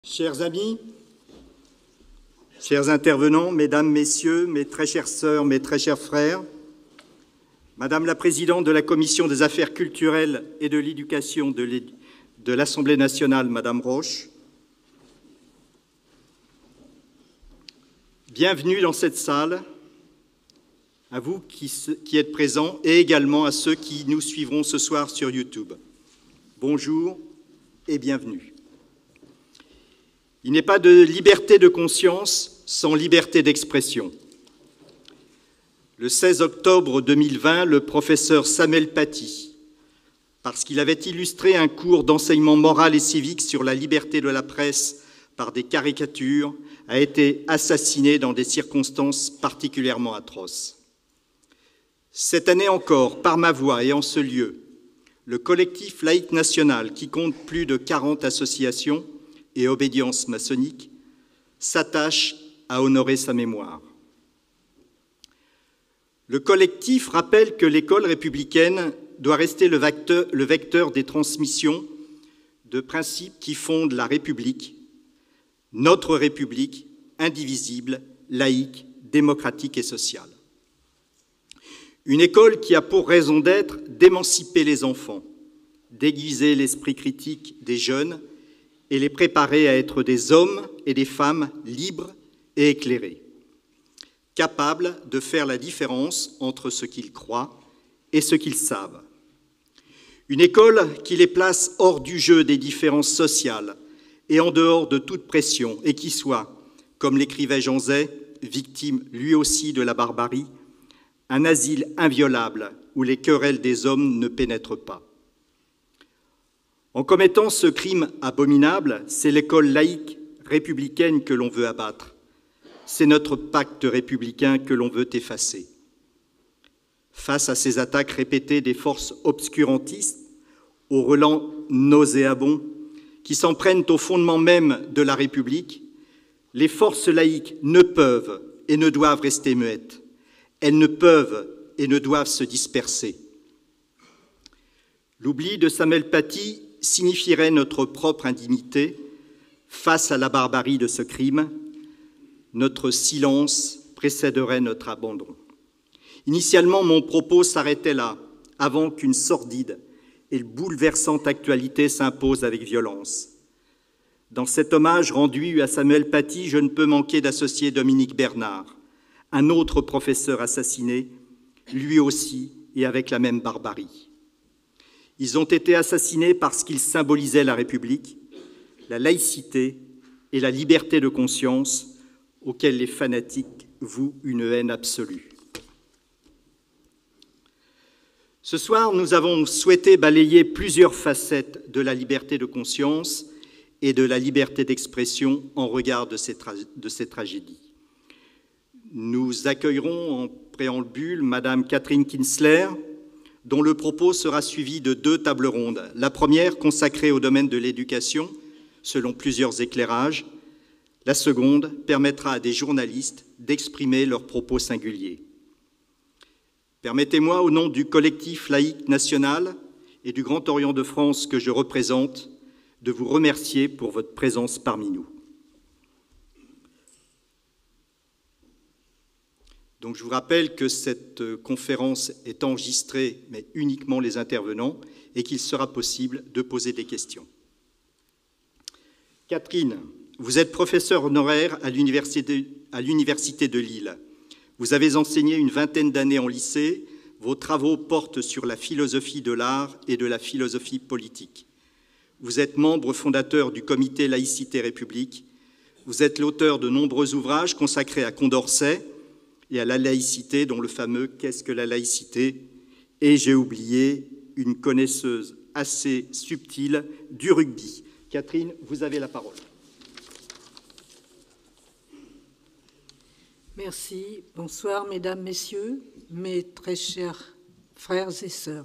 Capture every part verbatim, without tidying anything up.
Chers amis, chers intervenants, mesdames, messieurs, mes très chères sœurs, mes très chers frères, Madame la Présidente de la Commission des Affaires culturelles et de l'Éducation de l'Assemblée nationale, Madame Roche, bienvenue dans cette salle, à vous qui, qui êtes présents et également à ceux qui nous suivront ce soir sur YouTube. Bonjour et bienvenue. Il n'est pas de liberté de conscience sans liberté d'expression. Le seize octobre deux mille vingt, le professeur Samuel Paty, parce qu'il avait illustré un cours d'enseignement moral et civique sur la liberté de la presse par des caricatures, a été assassiné dans des circonstances particulièrement atroces. Cette année encore, par ma voix et en ce lieu, le collectif laïque national, qui compte plus de quarante associations et obédience maçonnique, s'attache à honorer sa mémoire. Le collectif rappelle que l'école républicaine doit rester le vecteur, le vecteur des transmissions de principes qui fondent la République, notre République, indivisible, laïque, démocratique et sociale. Une école qui a pour raison d'être d'émanciper les enfants, d'aiguiser l'esprit critique des jeunes et les préparer à être des hommes et des femmes libres et éclairés, capables de faire la différence entre ce qu'ils croient et ce qu'ils savent. Une école qui les place hors du jeu des différences sociales et en dehors de toute pression, et qui soit, comme l'écrivait Jean Zay, victime lui aussi de la barbarie, un asile inviolable où les querelles des hommes ne pénètrent pas. En commettant ce crime abominable, c'est l'école laïque républicaine que l'on veut abattre. C'est notre pacte républicain que l'on veut effacer. Face à ces attaques répétées des forces obscurantistes, aux relents nauséabonds, qui s'en prennent au fondement même de la République, les forces laïques ne peuvent et ne doivent rester muettes. Elles ne peuvent et ne doivent se disperser. L'oubli de Samuel Paty signifierait notre propre indignité face à la barbarie de ce crime. Notre silence précéderait notre abandon. Initialement, mon propos s'arrêtait là, avant qu'une sordide et bouleversante actualité s'impose avec violence. Dans cet hommage rendu à Samuel Paty, je ne peux manquer d'associer Dominique Bernard, un autre professeur assassiné, lui aussi et avec la même barbarie. Ils ont été assassinés parce qu'ils symbolisaient la République, la laïcité et la liberté de conscience auxquelles les fanatiques vouent une haine absolue. Ce soir, nous avons souhaité balayer plusieurs facettes de la liberté de conscience et de la liberté d'expression en regard de ces, tra de ces tragédies. Nous accueillerons en préambule Madame Catherine Kinsler, dont le propos sera suivi de deux tables rondes. La première consacrée au domaine de l'éducation, selon plusieurs éclairages. La seconde permettra à des journalistes d'exprimer leurs propos singuliers. Permettez-moi, au nom du collectif laïque national et du Grand Orient de France que je représente, de vous remercier pour votre présence parmi nous. Donc, je vous rappelle que cette conférence est enregistrée, mais uniquement les intervenants, et qu'il sera possible de poser des questions. Catherine, vous êtes professeure honoraire à l'université de Lille. Vous avez enseigné une vingtaine d'années en lycée. Vos travaux portent sur la philosophie de l'art et de la philosophie politique. Vous êtes membre fondateur du comité Laïcité République. Vous êtes l'auteur de nombreux ouvrages consacrés à Condorcet et à la laïcité, dont le fameux « Qu'est-ce que la laïcité ?» Et j'ai oublié une connaisseuse assez subtile du rugby. Catherine, vous avez la parole. Merci. Bonsoir, mesdames, messieurs, mes très chers frères et sœurs.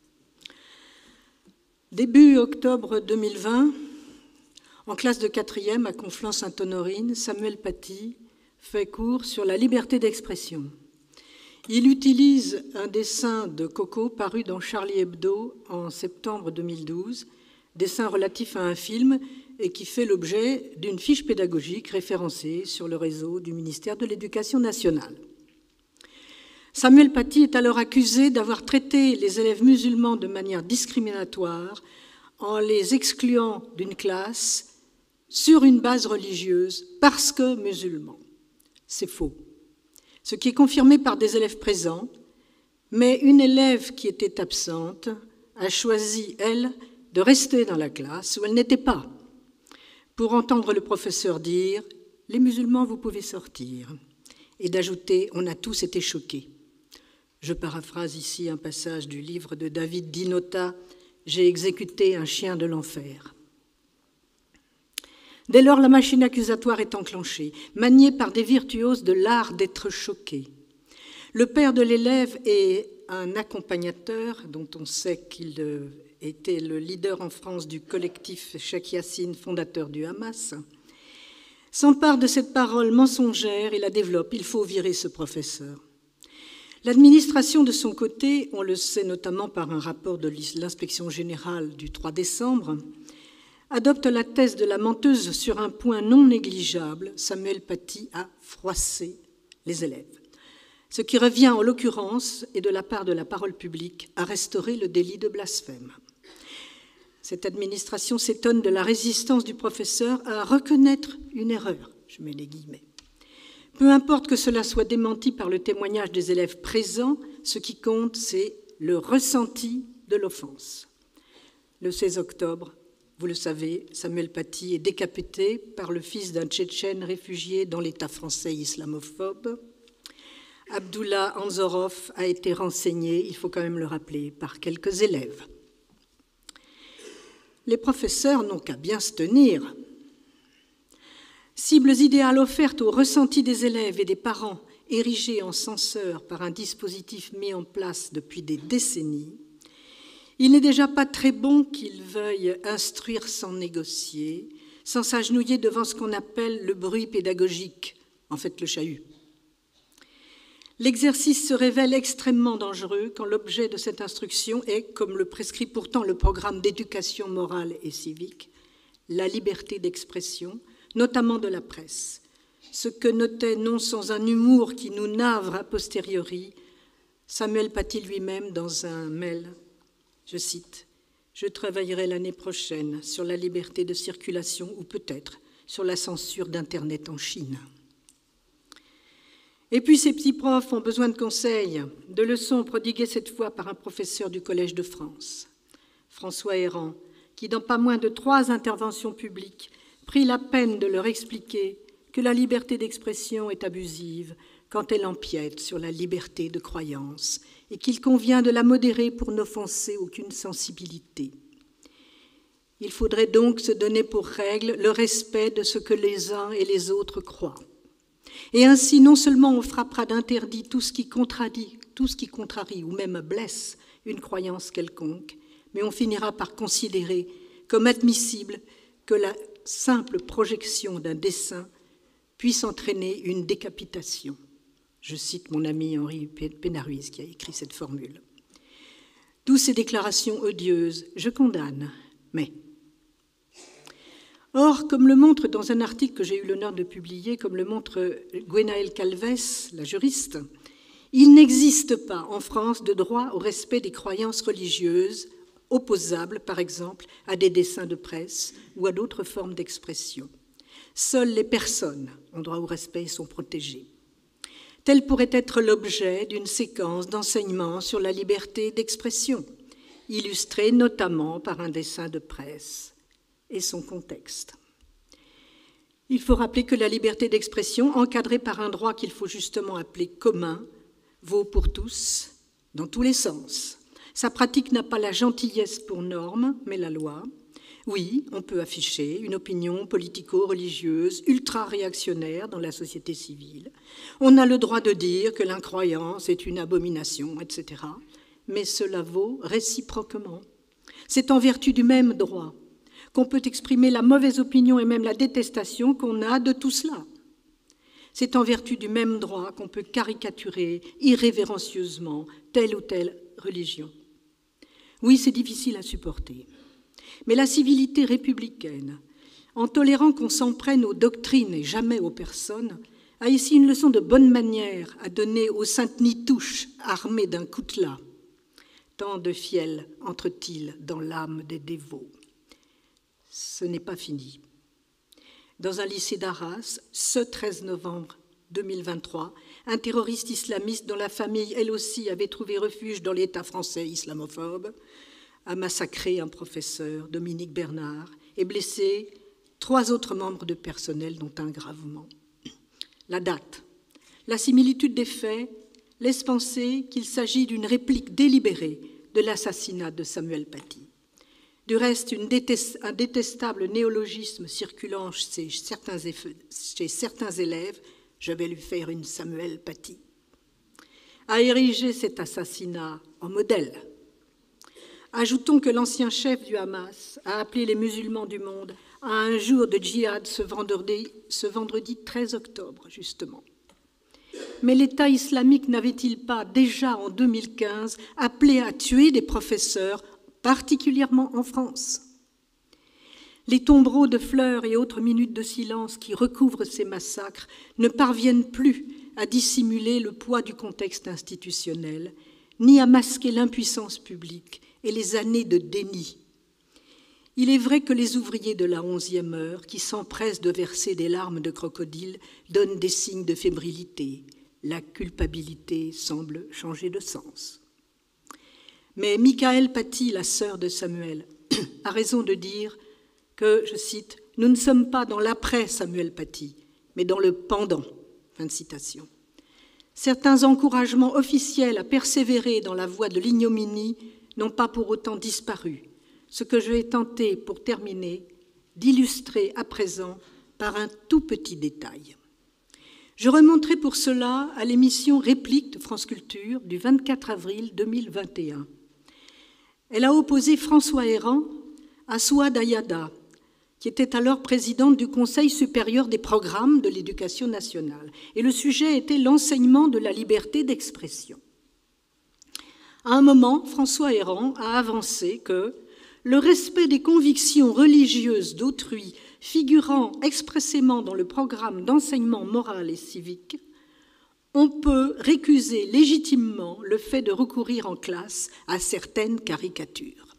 Début octobre deux mille vingt, en classe de quatrième à Conflans-Sainte-Honorine, Samuel Paty fait cours sur la liberté d'expression. Il utilise un dessin de Coco paru dans Charlie Hebdo en septembre deux mille douze, dessin relatif à un film et qui fait l'objet d'une fiche pédagogique référencée sur le réseau du ministère de l'Éducation nationale. Samuel Paty est alors accusé d'avoir traité les élèves musulmans de manière discriminatoire en les excluant d'une classe sur une base religieuse parce que musulmans. C'est faux. Ce qui est confirmé par des élèves présents, mais une élève qui était absente a choisi, elle, de rester dans la classe où elle n'était pas, pour entendre le professeur dire « Les musulmans, vous pouvez sortir » et d'ajouter « On a tous été choqués ». Je paraphrase ici un passage du livre de David Dinota, « J'ai exécuté un chien de l'enfer ». Dès lors, la machine accusatoire est enclenchée, maniée par des virtuoses de l'art d'être choqué. Le père de l'élève est un accompagnateur dont on sait qu'il était le leader en France du collectif Cheikh Yassine, fondateur du Hamas, s'empare de cette parole mensongère et la développe. Il faut virer ce professeur. L'administration, de son côté, on le sait notamment par un rapport de l'inspection générale du trois décembre, adopte la thèse de la menteuse sur un point non négligeable. Samuel Paty a froissé les élèves. Ce qui revient en l'occurrence, et de la part de la parole publique, à restaurer le délit de blasphème. Cette administration s'étonne de la résistance du professeur à reconnaître une erreur, je mets les guillemets. Peu importe que cela soit démenti par le témoignage des élèves présents, ce qui compte, c'est le ressenti de l'offense. Le seize octobre, vous le savez, Samuel Paty est décapité par le fils d'un Tchétchène réfugié dans l'État français islamophobe. Abdullah Anzorov a été renseigné, il faut quand même le rappeler, par quelques élèves. Les professeurs n'ont qu'à bien se tenir. Cibles idéales offertes au ressenti des élèves et des parents, érigées en censeurs par un dispositif mis en place depuis des décennies, il n'est déjà pas très bon qu'ils veuillent instruire sans négocier, sans s'agenouiller devant ce qu'on appelle le bruit pédagogique, en fait le chahut. L'exercice se révèle extrêmement dangereux quand l'objet de cette instruction est, comme le prescrit pourtant le programme d'éducation morale et civique, la liberté d'expression, notamment de la presse, ce que notait non sans un humour qui nous navre a posteriori Samuel Paty lui-même dans un mail, je cite, « Je travaillerai l'année prochaine sur la liberté de circulation ou peut-être sur la censure d'Internet en Chine ». Et puis ces petits profs ont besoin de conseils, de leçons prodiguées cette fois par un professeur du Collège de France, François Héran, qui dans pas moins de trois interventions publiques prit la peine de leur expliquer que la liberté d'expression est abusive quand elle empiète sur la liberté de croyance et qu'il convient de la modérer pour n'offenser aucune sensibilité. Il faudrait donc se donner pour règle le respect de ce que les uns et les autres croient. Et ainsi, non seulement on frappera d'interdit tout ce qui contradit, tout ce qui contrarie ou même blesse une croyance quelconque, mais on finira par considérer comme admissible que la simple projection d'un dessin puisse entraîner une décapitation. Je cite mon ami Henri Pénaruiz qui a écrit cette formule. Toutes ces déclarations odieuses, je condamne, mais... Or, comme le montre dans un article que j'ai eu l'honneur de publier, comme le montre Gwenaëlle Calves, la juriste, il n'existe pas en France de droit au respect des croyances religieuses opposables, par exemple, à des dessins de presse ou à d'autres formes d'expression. Seules les personnes ont droit au respect et sont protégées. Tel pourrait être l'objet d'une séquence d'enseignement sur la liberté d'expression, illustrée notamment par un dessin de presse et son contexte. Il faut rappeler que la liberté d'expression, encadrée par un droit qu'il faut justement appeler commun, vaut pour tous, dans tous les sens. Sa pratique n'a pas la gentillesse pour norme, mais la loi. Oui, on peut afficher une opinion politico-religieuse ultra-réactionnaire dans la société civile. On a le droit de dire que l'incroyance est une abomination, et cetera. Mais cela vaut réciproquement. C'est en vertu du même droit qu'on peut exprimer la mauvaise opinion et même la détestation qu'on a de tout cela. C'est en vertu du même droit qu'on peut caricaturer irrévérencieusement telle ou telle religion. Oui, c'est difficile à supporter, mais la civilité républicaine en tolérant qu'on s'en prenne aux doctrines et jamais aux personnes, a ici une leçon de bonne manière à donner aux saintes nitouches armées d'un coutelas. Tant de fiel entre-t-il dans l'âme des dévots. Ce n'est pas fini. Dans un lycée d'Arras, ce treize novembre deux mille vingt-trois, un terroriste islamiste dont la famille, elle aussi, avait trouvé refuge dans l'État français islamophobe, a massacré un professeur, Dominique Bernard, et blessé trois autres membres de personnel, dont un gravement. La date, la similitude des faits laisse penser qu'il s'agit d'une réplique délibérée de l'assassinat de Samuel Paty. Du reste, une détest, un détestable néologisme circulant chez certains, chez certains élèves, je vais lui faire une Samuel Paty, a érigé cet assassinat en modèle. Ajoutons que l'ancien chef du Hamas a appelé les musulmans du monde à un jour de djihad ce vendredi, ce vendredi treize octobre, justement. Mais l'État islamique n'avait-il pas déjà en deux mille quinze appelé à tuer des professeurs, particulièrement en France? Les tombereaux de fleurs et autres minutes de silence qui recouvrent ces massacres ne parviennent plus à dissimuler le poids du contexte institutionnel, ni à masquer l'impuissance publique et les années de déni. Il est vrai que les ouvriers de la onzième heure, qui s'empressent de verser des larmes de crocodile, donnent des signes de fébrilité. La culpabilité semble changer de sens. Mais Michaël Paty, la sœur de Samuel, a raison de dire que, je cite, « Nous ne sommes pas dans l'après Samuel Paty, mais dans le pendant ». Fin de citation. Certains encouragements officiels à persévérer dans la voie de l'ignominie n'ont pas pour autant disparu, ce que je vais tenter, pour terminer, d'illustrer à présent par un tout petit détail. Je remonterai pour cela à l'émission Réplique de France Culture du vingt-quatre avril deux mille vingt et un. Elle a opposé François Héran à Souad Ayada, qui était alors présidente du Conseil supérieur des programmes de l'éducation nationale. Et le sujet était l'enseignement de la liberté d'expression. À un moment, François Héran a avancé que le respect des convictions religieuses d'autrui figurant expressément dans le programme d'enseignement moral et civique, on peut récuser légitimement le fait de recourir en classe à certaines caricatures.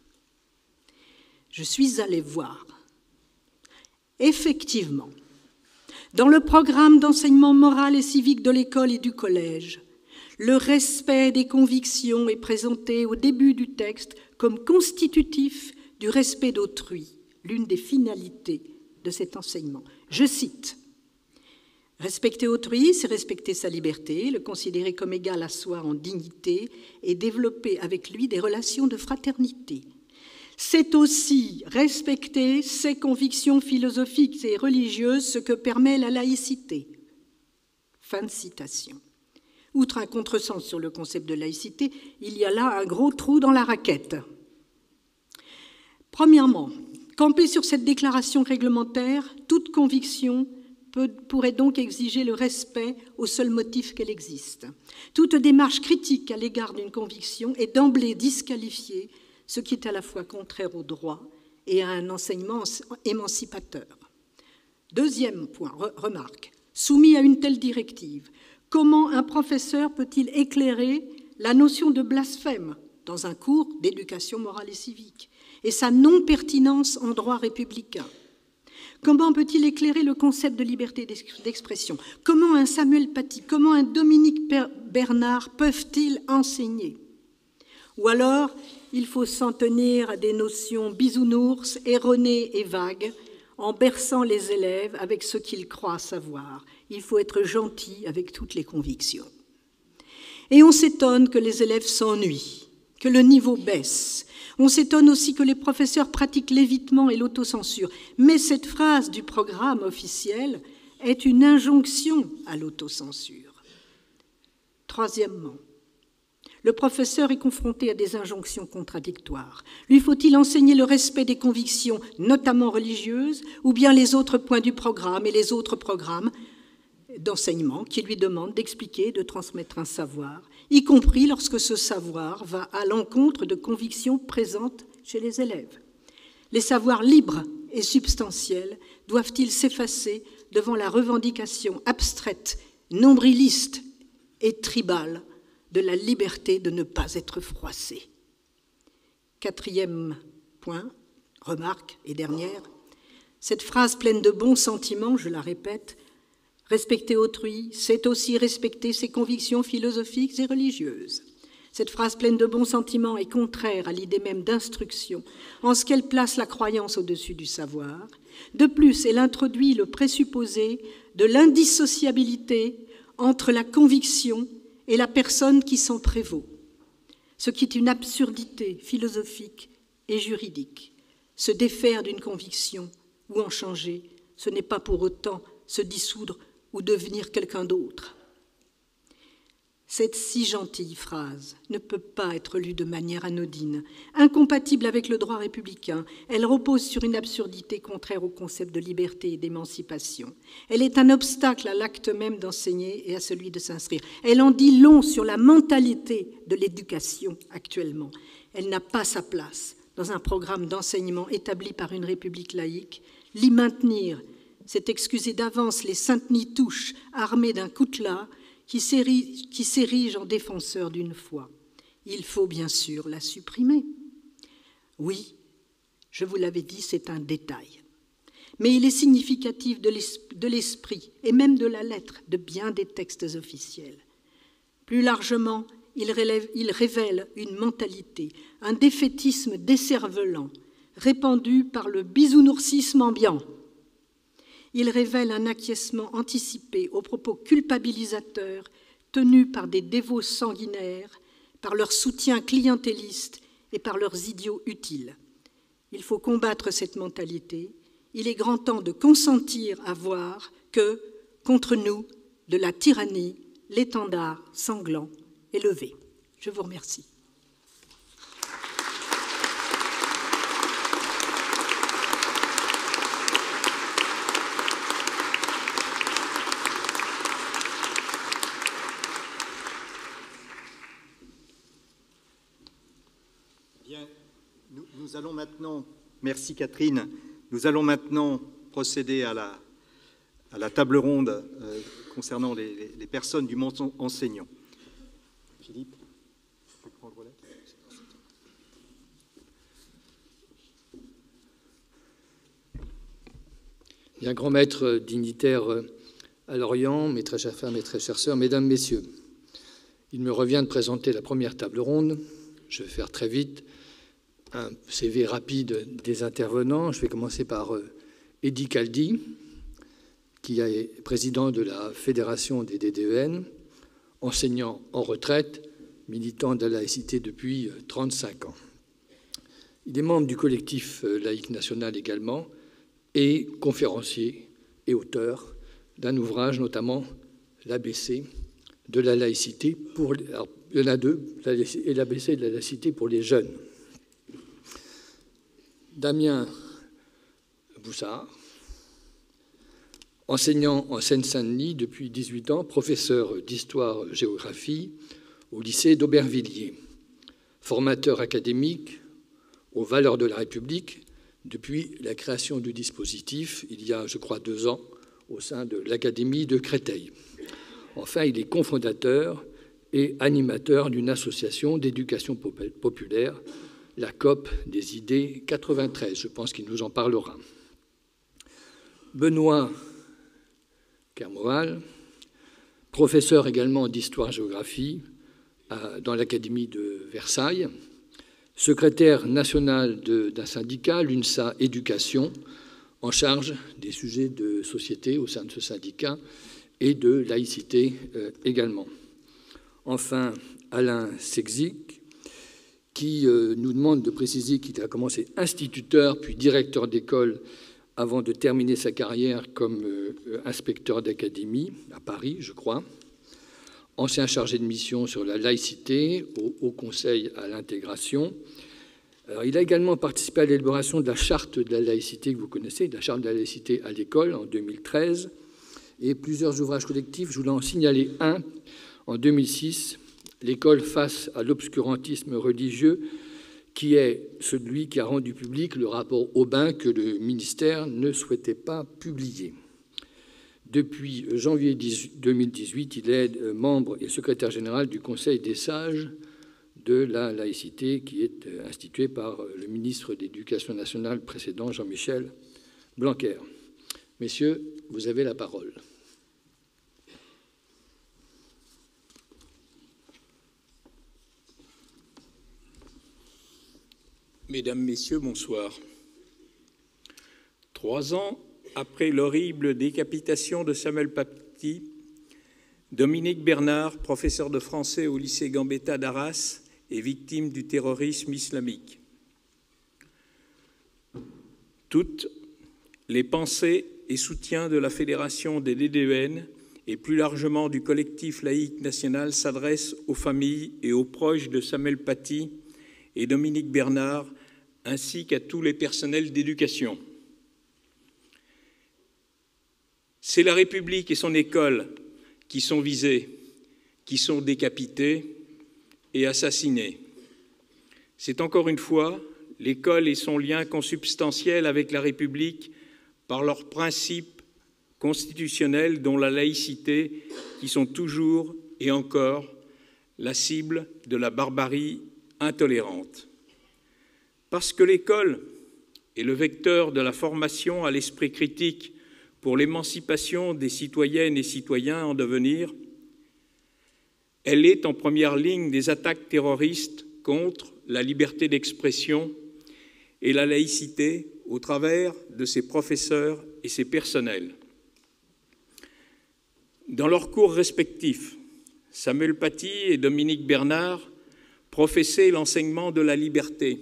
Je suis allée voir. Effectivement, dans le programme d'enseignement moral et civique de l'école et du collège, le respect des convictions est présenté au début du texte comme constitutif du respect d'autrui, l'une des finalités de cet enseignement. Je cite, « Respecter autrui, c'est respecter sa liberté, le considérer comme égal à soi en dignité et développer avec lui des relations de fraternité. C'est aussi respecter ses convictions philosophiques et religieuses, ce que permet la laïcité. » Fin de citation. Outre un contresens sur le concept de laïcité, il y a là un gros trou dans la raquette. Premièrement, camper sur cette déclaration réglementaire, toute conviction peut, pourrait donc exiger le respect au seul motif qu'elle existe. Toute démarche critique à l'égard d'une conviction est d'emblée disqualifiée, ce qui est à la fois contraire au droit et à un enseignement émancipateur. Deuxième point, remarque, soumis à une telle directive, comment un professeur peut-il éclairer la notion de blasphème dans un cours d'éducation morale et civique et sa non-pertinence en droit républicain? Comment peut-il éclairer le concept de liberté d'expression? Comment un Samuel Paty, comment un Dominique Bernard peuvent-ils enseigner? Ou alors, il faut s'en tenir à des notions bisounours, erronées et vagues, en berçant les élèves avec ce qu'ils croient savoir. Il faut être gentil avec toutes les convictions. Et on s'étonne que les élèves s'ennuient, que le niveau baisse. On s'étonne aussi que les professeurs pratiquent l'évitement et l'autocensure. Mais cette phrase du programme officiel est une injonction à l'autocensure. Troisièmement, le professeur est confronté à des injonctions contradictoires. Lui faut-il enseigner le respect des convictions, notamment religieuses, ou bien les autres points du programme et les autres programmes d'enseignement qui lui demandent d'expliquer, de transmettre un savoir, y compris lorsque ce savoir va à l'encontre de convictions présentes chez les élèves. Les savoirs libres et substantiels doivent-ils s'effacer devant la revendication abstraite, nombriliste et tribale de la liberté de ne pas être froissé? Quatrième point, remarque et dernière, cette phrase pleine de bons sentiments, je la répète, respecter autrui, c'est aussi respecter ses convictions philosophiques et religieuses. Cette phrase pleine de bons sentiments est contraire à l'idée même d'instruction, en ce qu'elle place la croyance au-dessus du savoir. De plus, elle introduit le présupposé de l'indissociabilité entre la conviction et la personne qui s'en prévaut, ce qui est une absurdité philosophique et juridique. Se défaire d'une conviction ou en changer, ce n'est pas pour autant se dissoudre ou devenir quelqu'un d'autre. Cette si gentille phrase ne peut pas être lue de manière anodine, incompatible avec le droit républicain. Elle repose sur une absurdité contraire au concept de liberté et d'émancipation. Elle est un obstacle à l'acte même d'enseigner et à celui de s'instruire. Elle en dit long sur la mentalité de l'éducation actuellement. Elle n'a pas sa place dans un programme d'enseignement établi par une république laïque. L'y maintenir, c'est excuser d'avance les saintes nitouches armées d'un coutelas qui s'érige en défenseur d'une foi. Il faut bien sûr la supprimer. Oui, je vous l'avais dit, c'est un détail. Mais il est significatif de l'esprit et même de la lettre de bien des textes officiels. Plus largement, il, relève, il révèle une mentalité, un défaitisme décervelant, répandu par le bisounoursisme ambiant. Il révèle un acquiescement anticipé aux propos culpabilisateurs tenus par des dévots sanguinaires, par leur soutien clientéliste et par leurs idiots utiles. Il faut combattre cette mentalité. Il est grand temps de consentir à voir que, contre nous, de la tyrannie, l'étendard sanglant est levé. Je vous remercie. Nous allons maintenant, merci Catherine, nous allons maintenant procéder à la, à la table ronde euh, concernant les, les, les personnes du monde enseignant. Philippe, tu peux prendre le relais ? Bien, grand maître dignitaire à Lorient, mes très chères femmes, mes très chères sœurs, mesdames, messieurs, il me revient de présenter la première table ronde. Je vais faire très vite. Un C V rapide des intervenants. Je vais commencer par euh, Eddy Caldi, qui est président de la Fédération des D D E N, enseignant en retraite, militant de la laïcité depuis trente-cinq ans. Il est membre du collectif laïque national également et conférencier et auteur d'un ouvrage, notamment l'A B C de la laïcité pour... Alors, il y en a deux, et l'A B C de la laïcité pour les jeunes. Damien Boussard, enseignant en Seine-Saint-Denis depuis dix-huit ans, professeur d'histoire-géographie au lycée d'Aubervilliers, formateur académique aux valeurs de la République depuis la création du dispositif, il y a, je crois, deux ans, au sein de l'Académie de Créteil. Enfin, il est cofondateur et animateur d'une association d'éducation populaire, la C O P des idées quatre-vingt-treize. Je pense qu'il nous en parlera. Benoît Kermoal, professeur également d'histoire-géographie dans l'Académie de Versailles, secrétaire national d'un syndicat, l'UNSA Éducation, en charge des sujets de société au sein de ce syndicat et de laïcité euh, également. Enfin, Alain Sexig, qui euh, nous demande de préciser qu'il a commencé instituteur puis directeur d'école avant de terminer sa carrière comme euh, inspecteur d'académie à Paris, je crois. Ancien chargé de mission sur la laïcité au Haut Conseil à l'intégration. Alors, il a également participé à l'élaboration de la charte de la laïcité que vous connaissez, de la charte de la laïcité à l'école en deux mille treize, et plusieurs ouvrages collectifs. Je voulais en signaler un en deux mille six, L'école face à l'obscurantisme religieux, qui est celui qui a rendu public le rapport Aubin que le ministère ne souhaitait pas publier. Depuis janvier deux mille dix-huit, il est membre et secrétaire général du Conseil des sages de la laïcité qui est institué par le ministre de l'Éducation nationale précédent, Jean-Michel Blanquer. Messieurs, vous avez la parole. Mesdames, Messieurs, bonsoir. Trois ans après l'horrible décapitation de Samuel Paty, Dominique Bernard, professeur de français au lycée Gambetta d'Arras, est victime du terrorisme islamique. Toutes les pensées et soutiens de la Fédération des D D E N et plus largement du collectif laïque national s'adressent aux familles et aux proches de Samuel Paty et Dominique Bernard, ainsi qu'à tous les personnels d'éducation. C'est la République et son école qui sont visés, qui sont décapités et assassinés. C'est encore une fois l'école et son lien consubstantiel avec la République par leurs principes constitutionnels dont la laïcité, qui sont toujours et encore la cible de la barbarie intolérante. Parce que l'école est le vecteur de la formation à l'esprit critique pour l'émancipation des citoyennes et citoyens en devenir, elle est en première ligne des attaques terroristes contre la liberté d'expression et la laïcité au travers de ses professeurs et ses personnels. Dans leurs cours respectifs, Samuel Paty et Dominique Bernard professaient l'enseignement de la liberté,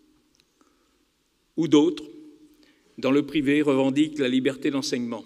ou d'autres, dans le privé, revendiquent la liberté d'enseignement.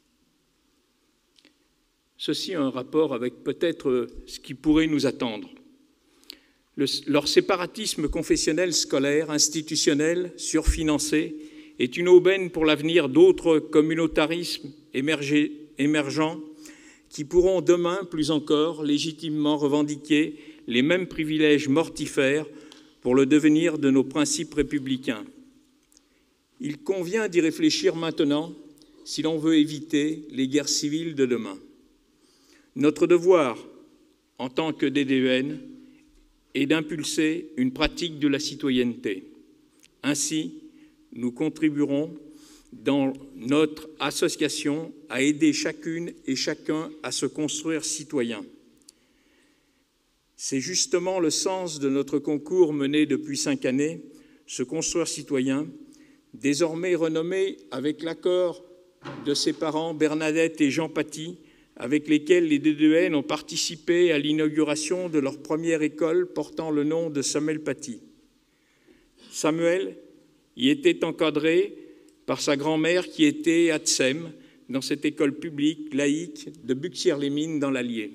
Ceci a un rapport avec peut-être ce qui pourrait nous attendre. Le, leur séparatisme confessionnel, scolaire, institutionnel, surfinancé, est une aubaine pour l'avenir d'autres communautarismes émergés, émergents qui pourront demain, plus encore, légitimement revendiquer les mêmes privilèges mortifères pour le devenir de nos principes républicains. Il convient d'y réfléchir maintenant si l'on veut éviter les guerres civiles de demain. Notre devoir, en tant que D D E N, est d'impulser une pratique de la citoyenneté. Ainsi, nous contribuerons dans notre association à aider chacune et chacun à se construire citoyen. C'est justement le sens de notre concours mené depuis cinq années, se construire citoyen, désormais renommé avec l'accord de ses parents Bernadette et Jean Paty, avec lesquels les D D E N ont participé à l'inauguration de leur première école portant le nom de Samuel Paty. Samuel y était encadré par sa grand-mère qui était à Tsem, dans cette école publique laïque de Buxières-les-Mines dans l'Allier.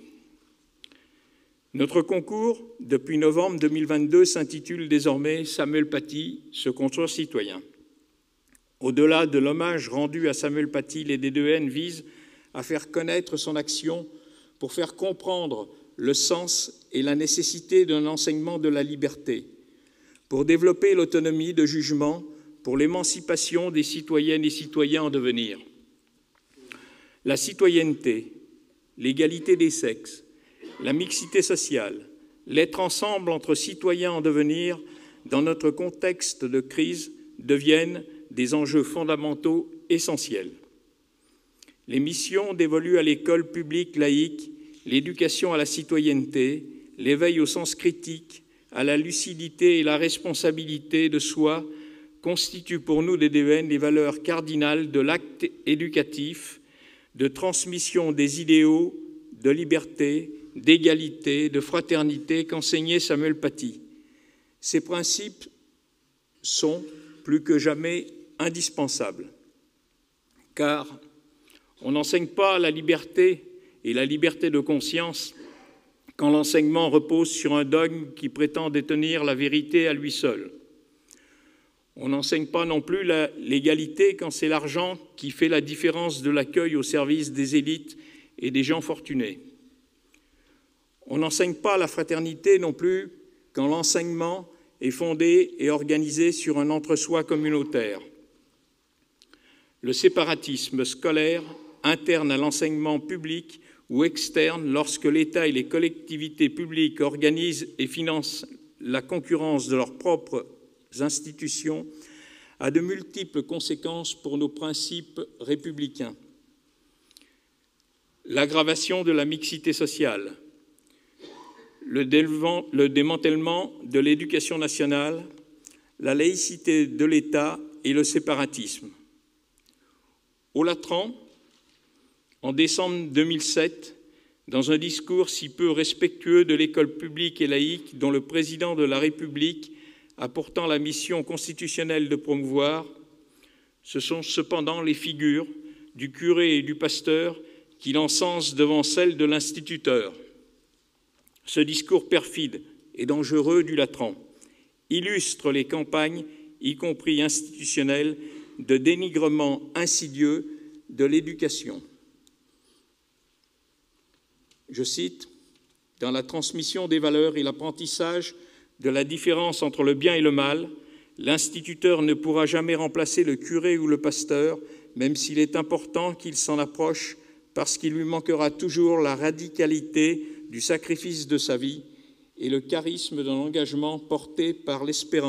Notre concours, depuis novembre deux mille vingt-deux, s'intitule désormais « Samuel Paty, se construire citoyen ». Au-delà de l'hommage rendu à Samuel Paty, les D D E N visent à faire connaître son action pour faire comprendre le sens et la nécessité d'un enseignement de la liberté, pour développer l'autonomie de jugement, pour l'émancipation des citoyennes et citoyens en devenir. La citoyenneté, l'égalité des sexes, la mixité sociale, l'être ensemble entre citoyens en devenir dans notre contexte de crise deviennent des enjeux fondamentaux essentiels. Les missions dévolues à l'école publique laïque, l'éducation à la citoyenneté, l'éveil au sens critique, à la lucidité et la responsabilité de soi constituent pour nous, des D D E N, les valeurs cardinales de l'acte éducatif, de transmission des idéaux de liberté, d'égalité, de fraternité qu'enseignait Samuel Paty. Ces principes sont plus que jamais indispensables, car on n'enseigne pas la liberté et la liberté de conscience quand l'enseignement repose sur un dogme qui prétend détenir la vérité à lui seul. On n'enseigne pas non plus la, l'égalité quand c'est l'argent qui fait la différence de l'accueil au service des élites et des gens fortunés. On n'enseigne pas la fraternité non plus quand l'enseignement est fondée et organisée sur un entre-soi communautaire. Le séparatisme scolaire, interne à l'enseignement public ou externe, lorsque l'État et les collectivités publiques organisent et financent la concurrence de leurs propres institutions, a de multiples conséquences pour nos principes républicains. L'aggravation de la mixité sociale, le démantèlement de l'éducation nationale, la laïcité de l'État et le séparatisme. Au Latran, en décembre deux mille sept, dans un discours si peu respectueux de l'école publique et laïque dont le président de la République a pourtant la mission constitutionnelle de promouvoir, ce sont cependant les figures du curé et du pasteur qui l'encensent devant celle de l'instituteur. Ce discours perfide et dangereux du Latran illustre les campagnes, y compris institutionnelles, de dénigrement insidieux de l'éducation. Je cite, « Dans la transmission des valeurs et l'apprentissage de la différence entre le bien et le mal, l'instituteur ne pourra jamais remplacer le curé ou le pasteur, même s'il est important qu'il s'en approche, parce qu'il lui manquera toujours la radicalité du sacrifice de sa vie et le charisme d'un engagement porté par l'espérance. »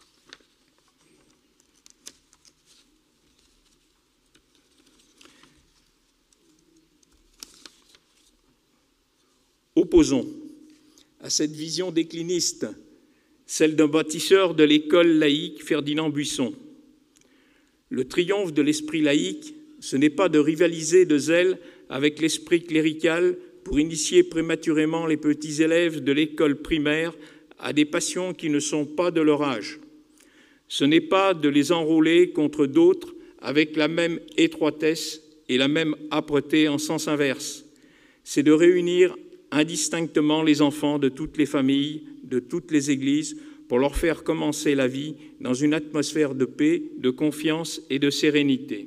Opposons à cette vision décliniste celle d'un bâtisseur de l'école laïque, Ferdinand Buisson. Le triomphe de l'esprit laïque, ce n'est pas de rivaliser de zèle avec l'esprit clérical pour initier prématurément les petits élèves de l'école primaire à des passions qui ne sont pas de leur âge. Ce n'est pas de les enrôler contre d'autres avec la même étroitesse et la même âpreté en sens inverse. C'est de réunir indistinctement les enfants de toutes les familles, de toutes les églises, pour leur faire commencer la vie dans une atmosphère de paix, de confiance et de sérénité.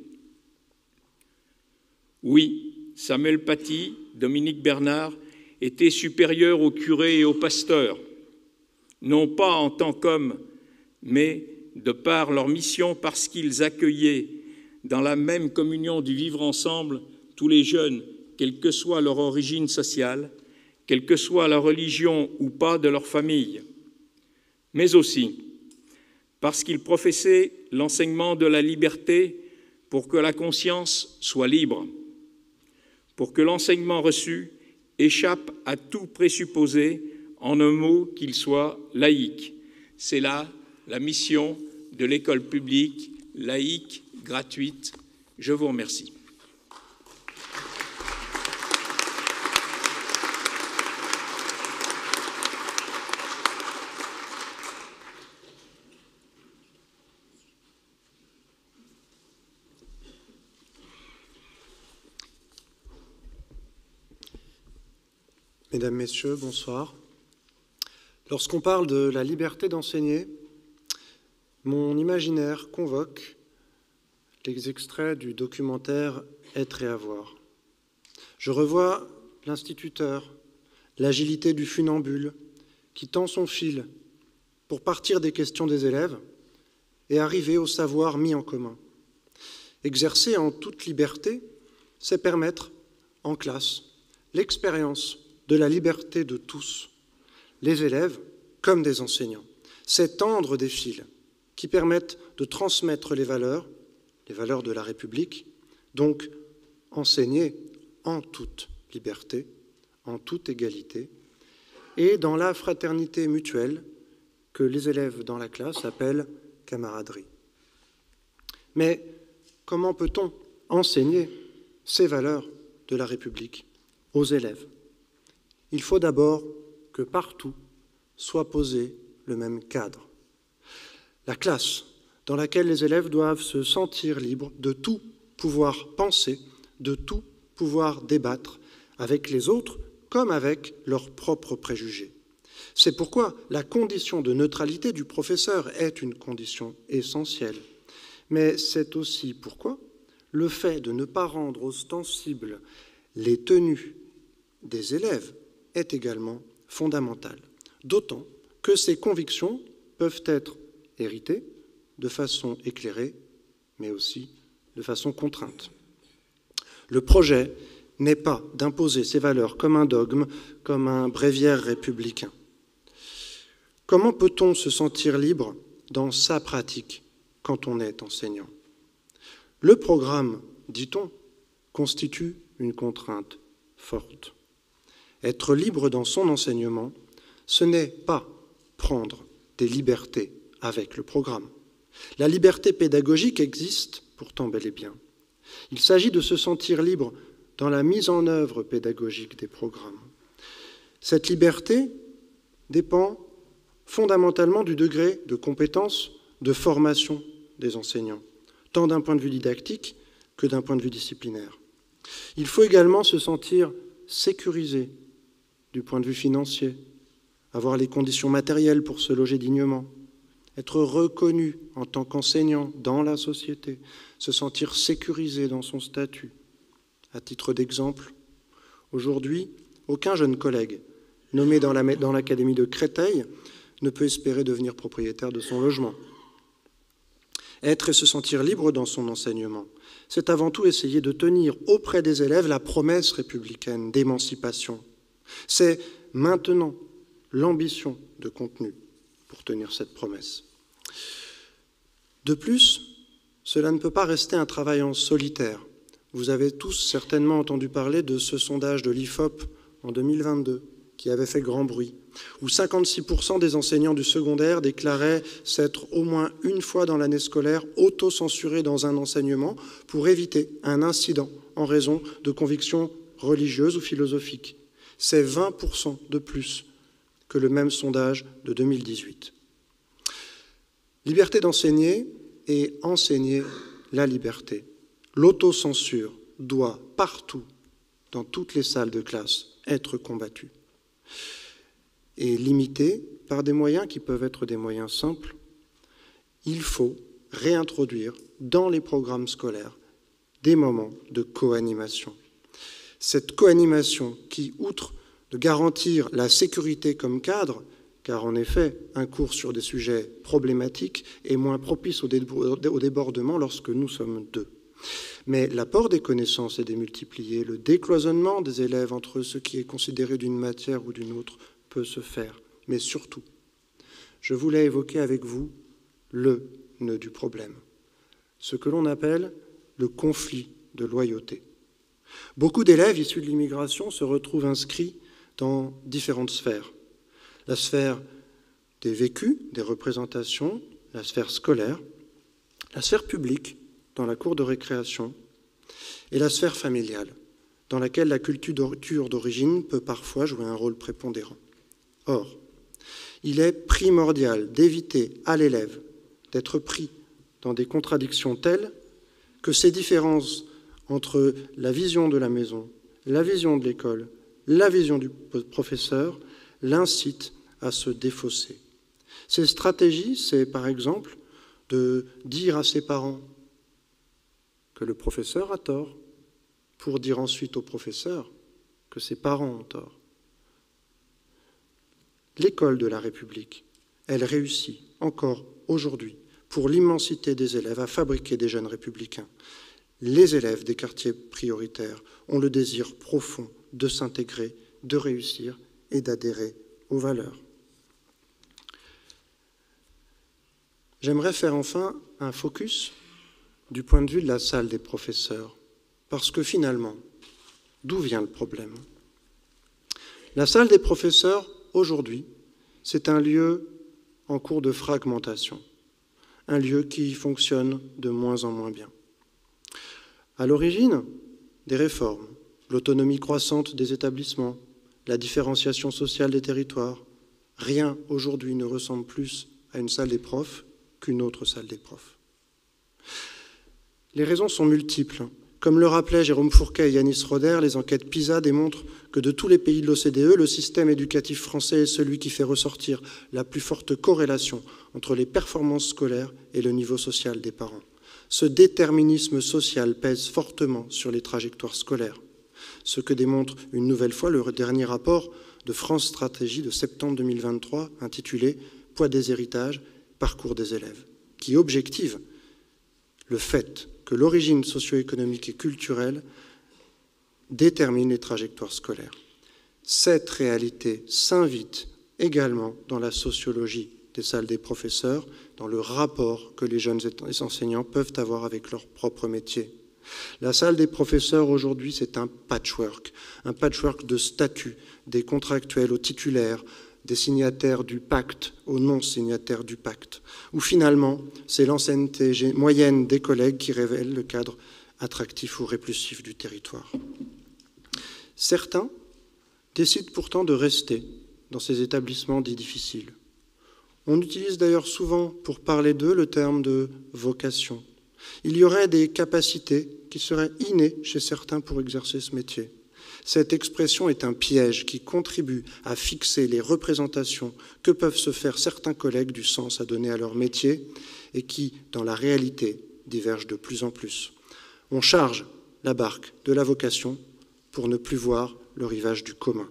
Oui, Samuel Paty, Dominique Bernard étaient supérieurs aux curés et aux pasteurs, non pas en tant qu'hommes, mais de par leur mission, parce qu'ils accueillaient dans la même communion du vivre ensemble tous les jeunes, quelle que soit leur origine sociale, quelle que soit la religion ou pas de leur famille, mais aussi parce qu'ils professaient l'enseignement de la liberté pour que la conscience soit libre, pour que l'enseignement reçu échappe à tout présupposé, en un mot qu'il soit laïque. C'est là la mission de l'école publique, laïque, gratuite. Je vous remercie. Mesdames, Messieurs, bonsoir. Lorsqu'on parle de la liberté d'enseigner, mon imaginaire convoque les extraits du documentaire « Être et avoir ». Je revois l'instituteur, l'agilité du funambule qui tend son fil pour partir des questions des élèves et arriver au savoir mis en commun. Exercer en toute liberté, c'est permettre, en classe, l'expérience de la liberté de tous, les élèves comme des enseignants. C'est tendre des fils qui permettent de transmettre les valeurs, les valeurs de la République, donc enseigner en toute liberté, en toute égalité, et dans la fraternité mutuelle que les élèves dans la classe appellent camaraderie. Mais comment peut-on enseigner ces valeurs de la République aux élèves? Il faut d'abord que partout soit posé le même cadre. La classe dans laquelle les élèves doivent se sentir libres de tout pouvoir penser, de tout pouvoir débattre avec les autres comme avec leurs propres préjugés. C'est pourquoi la condition de neutralité du professeur est une condition essentielle. Mais c'est aussi pourquoi le fait de ne pas rendre ostensibles les tenues des élèves est également fondamental, d'autant que ces convictions peuvent être héritées de façon éclairée, mais aussi de façon contrainte. Le projet n'est pas d'imposer ces valeurs comme un dogme, comme un bréviaire républicain. Comment peut-on se sentir libre dans sa pratique quand on est enseignant? Le programme, dit-on, constitue une contrainte forte. Être libre dans son enseignement, ce n'est pas prendre des libertés avec le programme. La liberté pédagogique existe pourtant bel et bien. Il s'agit de se sentir libre dans la mise en œuvre pédagogique des programmes. Cette liberté dépend fondamentalement du degré de compétence, de formation des enseignants, tant d'un point de vue didactique que d'un point de vue disciplinaire. Il faut également se sentir sécurisé du point de vue financier, avoir les conditions matérielles pour se loger dignement, être reconnu en tant qu'enseignant dans la société, se sentir sécurisé dans son statut. À titre d'exemple, aujourd'hui, aucun jeune collègue nommé dans la, dans l'académie de Créteil ne peut espérer devenir propriétaire de son logement. Être et se sentir libre dans son enseignement, c'est avant tout essayer de tenir auprès des élèves la promesse républicaine d'émancipation. C'est maintenant l'ambition de contenu pour tenir cette promesse. De plus, cela ne peut pas rester un travail en solitaire. Vous avez tous certainement entendu parler de ce sondage de l'I F O P en deux mille vingt-deux, qui avait fait grand bruit, où cinquante-six pour cent des enseignants du secondaire déclaraient s'être au moins une fois dans l'année scolaire auto-censurés dans un enseignement pour éviter un incident en raison de convictions religieuses ou philosophiques. C'est vingt pour cent de plus que le même sondage de deux mille dix-huit. Liberté d'enseigner et enseigner la liberté. L'autocensure doit partout, dans toutes les salles de classe, être combattue et limitée par des moyens qui peuvent être des moyens simples. Il faut réintroduire dans les programmes scolaires des moments de co-animation. Cette co-animation qui, outre de garantir la sécurité comme cadre, car en effet, un cours sur des sujets problématiques est moins propice au débordement lorsque nous sommes deux. Mais l'apport des connaissances est démultiplié, le décloisonnement des élèves entre ce qui est considéré d'une matière ou d'une autre peut se faire. Mais surtout, je voulais évoquer avec vous le nœud du problème, ce que l'on appelle le conflit de loyauté. Beaucoup d'élèves issus de l'immigration se retrouvent inscrits dans différentes sphères. La sphère des vécus, des représentations, la sphère scolaire, la sphère publique, dans la cour de récréation, et la sphère familiale, dans laquelle la culture d'origine peut parfois jouer un rôle prépondérant. Or, il est primordial d'éviter à l'élève d'être pris dans des contradictions telles que ces différences entre la vision de la maison, la vision de l'école, la vision du professeur l'incitent à se défausser. Ces stratégies, c'est par exemple de dire à ses parents que le professeur a tort, pour dire ensuite au professeur que ses parents ont tort. L'école de la République, elle réussit encore aujourd'hui, pour l'immensité des élèves, à fabriquer des jeunes républicains. Les élèves des quartiers prioritaires ont le désir profond de s'intégrer, de réussir et d'adhérer aux valeurs. J'aimerais faire enfin un focus du point de vue de la salle des professeurs, parce que finalement, d'où vient le problème? La salle des professeurs, aujourd'hui, c'est un lieu en cours de fragmentation, un lieu qui fonctionne de moins en moins bien. À l'origine, des réformes, l'autonomie croissante des établissements, la différenciation sociale des territoires, rien aujourd'hui ne ressemble plus à une salle des profs qu'une autre salle des profs. Les raisons sont multiples. Comme le rappelaient Jérôme Fourquet et Yanis Roder, les enquêtes PISA démontrent que de tous les pays de l'O C D E, le système éducatif français est celui qui fait ressortir la plus forte corrélation entre les performances scolaires et le niveau social des parents. Ce déterminisme social pèse fortement sur les trajectoires scolaires, ce que démontre une nouvelle fois le dernier rapport de France Stratégie de septembre deux mille vingt-trois intitulée « Poids des héritages, parcours des élèves », qui objective le fait que l'origine socio-économique et culturelle détermine les trajectoires scolaires. Cette réalité s'invite également dans la sociologie des salles des professeurs, dans le rapport que les jeunes enseignants peuvent avoir avec leur propre métier. La salle des professeurs aujourd'hui, c'est un patchwork, un patchwork de statuts, des contractuels aux titulaires, des signataires du pacte aux non-signataires du pacte, où finalement, c'est l'ancienneté moyenne des collègues qui révèle le cadre attractif ou répulsif du territoire. Certains décident pourtant de rester dans ces établissements dits difficiles. On utilise d'ailleurs souvent, pour parler d'eux, le terme de vocation. Il y aurait des capacités qui seraient innées chez certains pour exercer ce métier. Cette expression est un piège qui contribue à fixer les représentations que peuvent se faire certains collègues du sens à donner à leur métier et qui, dans la réalité, divergent de plus en plus. On charge la barque de la vocation pour ne plus voir le rivage du commun.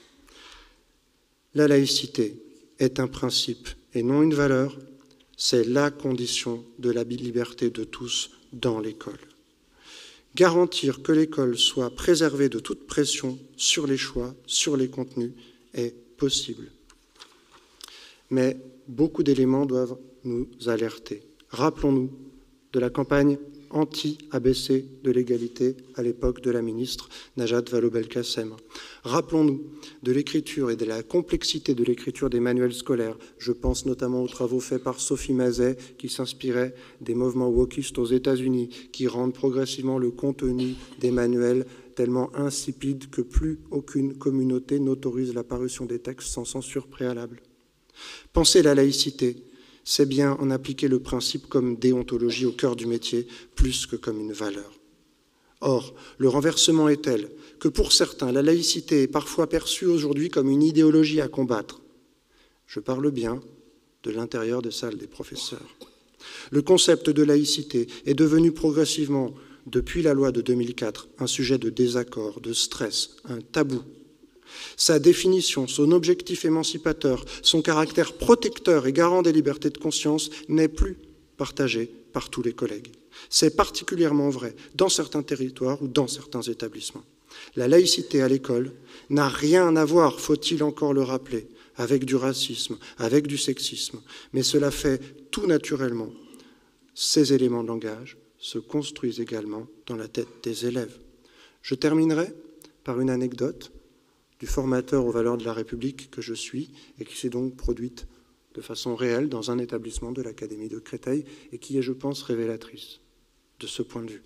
La laïcité est un principe et non une valeur, c'est la condition de la liberté de tous dans l'école. Garantir que l'école soit préservée de toute pression sur les choix, sur les contenus, est possible. Mais beaucoup d'éléments doivent nous alerter. Rappelons-nous de la campagne anti-A B C de l'égalité à l'époque de la ministre Najat Vallaud-Belkacem. Rappelons-nous de l'écriture et de la complexité de l'écriture des manuels scolaires. Je pense notamment aux travaux faits par Sophie Mazet, qui s'inspirait des mouvements wokistes aux États-Unis, qui rendent progressivement le contenu des manuels tellement insipide que plus aucune communauté n'autorise la parution des textes sans censure préalable. Penser la laïcité, c'est bien en appliquer le principe comme déontologie au cœur du métier, plus que comme une valeur. Or, le renversement est tel que pour certains, la laïcité est parfois perçue aujourd'hui comme une idéologie à combattre. Je parle bien de l'intérieur des salles des professeurs. Le concept de laïcité est devenu progressivement, depuis la loi de deux mille quatre, un sujet de désaccord, de stress, un tabou. Sa définition, son objectif émancipateur, son caractère protecteur et garant des libertés de conscience n'est plus partagé par tous les collègues. C'est particulièrement vrai dans certains territoires ou dans certains établissements. La laïcité à l'école n'a rien à voir, faut-il encore le rappeler, avec du racisme, avec du sexisme, mais cela fait tout naturellement. Ces éléments de langage se construisent également dans la tête des élèves. Je terminerai par une anecdote du formateur aux valeurs de la République que je suis et qui s'est donc produite de façon réelle dans un établissement de l'Académie de Créteil et qui est, je pense, révélatrice de ce point de vue.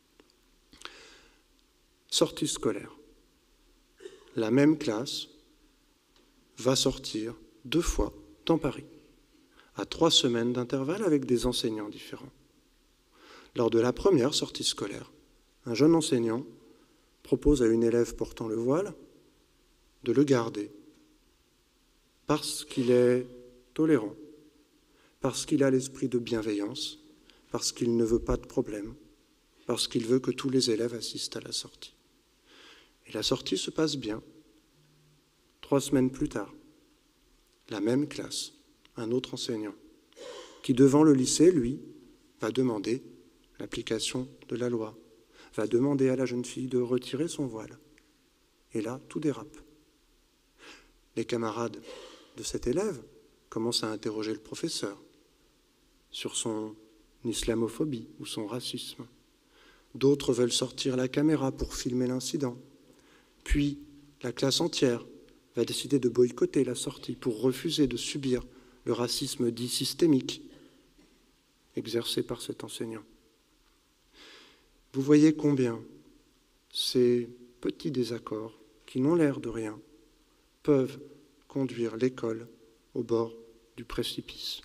Sortie scolaire. La même classe va sortir deux fois dans Paris, à trois semaines d'intervalle avec des enseignants différents. Lors de la première sortie scolaire, un jeune enseignant propose à une élève portant le voile de le garder, parce qu'il est tolérant, parce qu'il a l'esprit de bienveillance, parce qu'il ne veut pas de problème, parce qu'il veut que tous les élèves assistent à la sortie. Et la sortie se passe bien. Trois semaines plus tard, la même classe, un autre enseignant, qui devant le lycée, lui, va demander l'application de la loi, va demander à la jeune fille de retirer son voile. Et là, tout dérape. Les camarades de cet élève commencent à interroger le professeur sur son islamophobie ou son racisme. D'autres veulent sortir la caméra pour filmer l'incident. Puis, la classe entière va décider de boycotter la sortie pour refuser de subir le racisme dit systémique exercé par cet enseignant. Vous voyez combien ces petits désaccords, qui n'ont l'air de rien, peuvent conduire l'école au bord du précipice.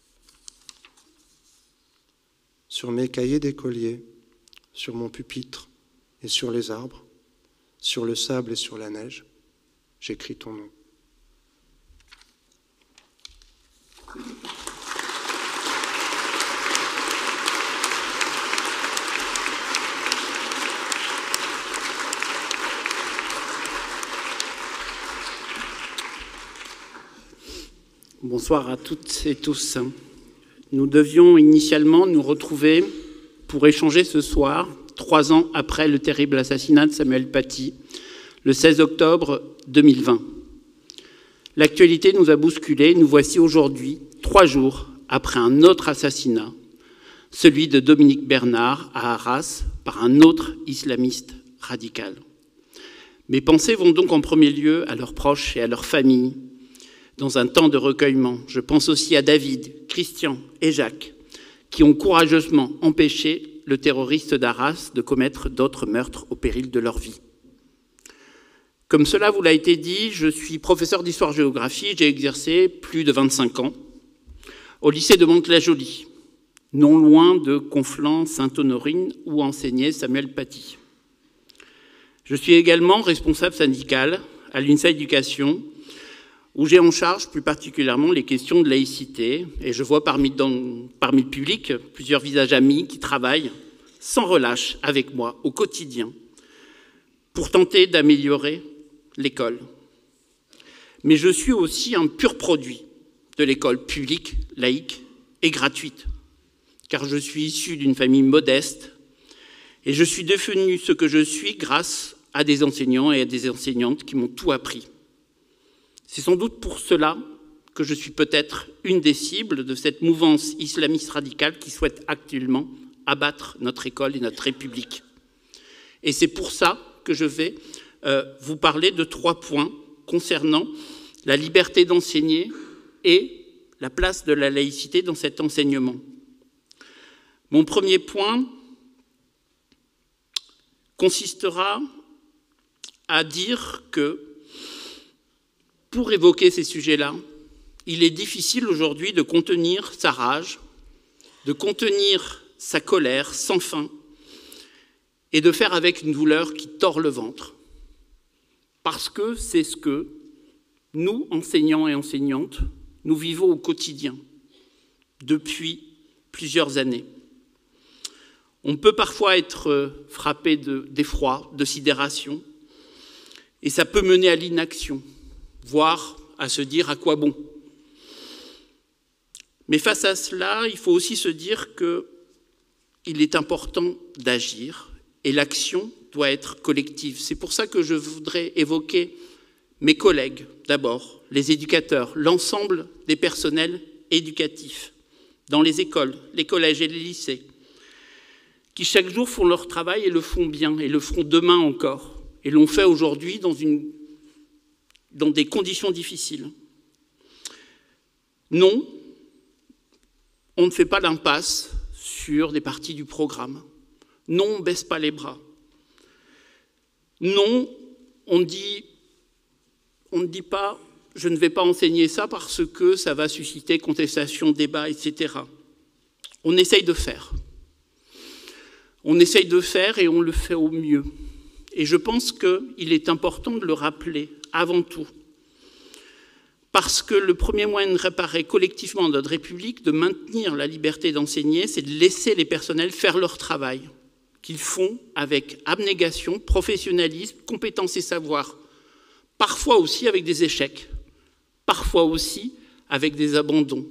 Sur mes cahiers d'écolier, sur mon pupitre et sur les arbres, sur le sable et sur la neige, j'écris ton nom. Bonsoir à toutes et tous. Nous devions initialement nous retrouver pour échanger ce soir, trois ans après le terrible assassinat de Samuel Paty, le seize octobre deux mille vingt. L'actualité nous a bousculés, nous voici aujourd'hui, trois jours après un autre assassinat, celui de Dominique Bernard à Arras par un autre islamiste radical. Mes pensées vont donc en premier lieu à leurs proches et à leurs familles, dans un temps de recueillement. Je pense aussi à David, Christian et Jacques, qui ont courageusement empêché le terroriste d'Arras de commettre d'autres meurtres au péril de leur vie. Comme cela vous l'a été dit, je suis professeur d'histoire-géographie, j'ai exercé plus de vingt-cinq ans au lycée de Mantes-la-Jolie, non loin de Conflans-Sainte-Honorine, où enseignait Samuel Paty. Je suis également responsable syndical à l'UNSA Éducation, où j'ai en charge plus particulièrement les questions de laïcité, et je vois parmi, dans, parmi le public plusieurs visages amis qui travaillent sans relâche avec moi au quotidien pour tenter d'améliorer l'école. Mais je suis aussi un pur produit de l'école publique, laïque et gratuite, car je suis issu d'une famille modeste et je suis devenu ce que je suis grâce à des enseignants et à des enseignantes qui m'ont tout appris. C'est sans doute pour cela que je suis peut-être une des cibles de cette mouvance islamiste radicale qui souhaite actuellement abattre notre école et notre République. Et c'est pour ça que je vais euh, vous parler de trois points concernant la liberté d'enseigner et la place de la laïcité dans cet enseignement. Mon premier point consistera à dire que pour évoquer ces sujets-là, il est difficile aujourd'hui de contenir sa rage, de contenir sa colère sans fin et de faire avec une douleur qui tord le ventre. Parce que c'est ce que nous, enseignants et enseignantes, nous vivons au quotidien depuis plusieurs années. On peut parfois être frappé d'effroi, de, de sidération, et ça peut mener à l'inaction, voire à se dire à quoi bon. Mais face à cela, il faut aussi se dire qu'il est important d'agir et l'action doit être collective. C'est pour ça que je voudrais évoquer mes collègues, d'abord, les éducateurs, l'ensemble des personnels éducatifs dans les écoles, les collèges et les lycées, qui chaque jour font leur travail et le font bien, et le feront demain encore, et l'ont fait aujourd'hui dans une dans des conditions difficiles. Non, on ne fait pas l'impasse sur des parties du programme. Non, on ne baisse pas les bras. Non, on dit, on ne dit pas « je ne vais pas enseigner ça parce que ça va susciter contestation, débat, et cetera » On essaye de faire. On essaye de faire et on le fait au mieux. Et je pense qu'il est important de le rappeler avant tout. Parce que le premier moyen de réparer collectivement notre République, de maintenir la liberté d'enseigner, c'est de laisser les personnels faire leur travail, qu'ils font avec abnégation, professionnalisme, compétence et savoir, parfois aussi avec des échecs, parfois aussi avec des abandons.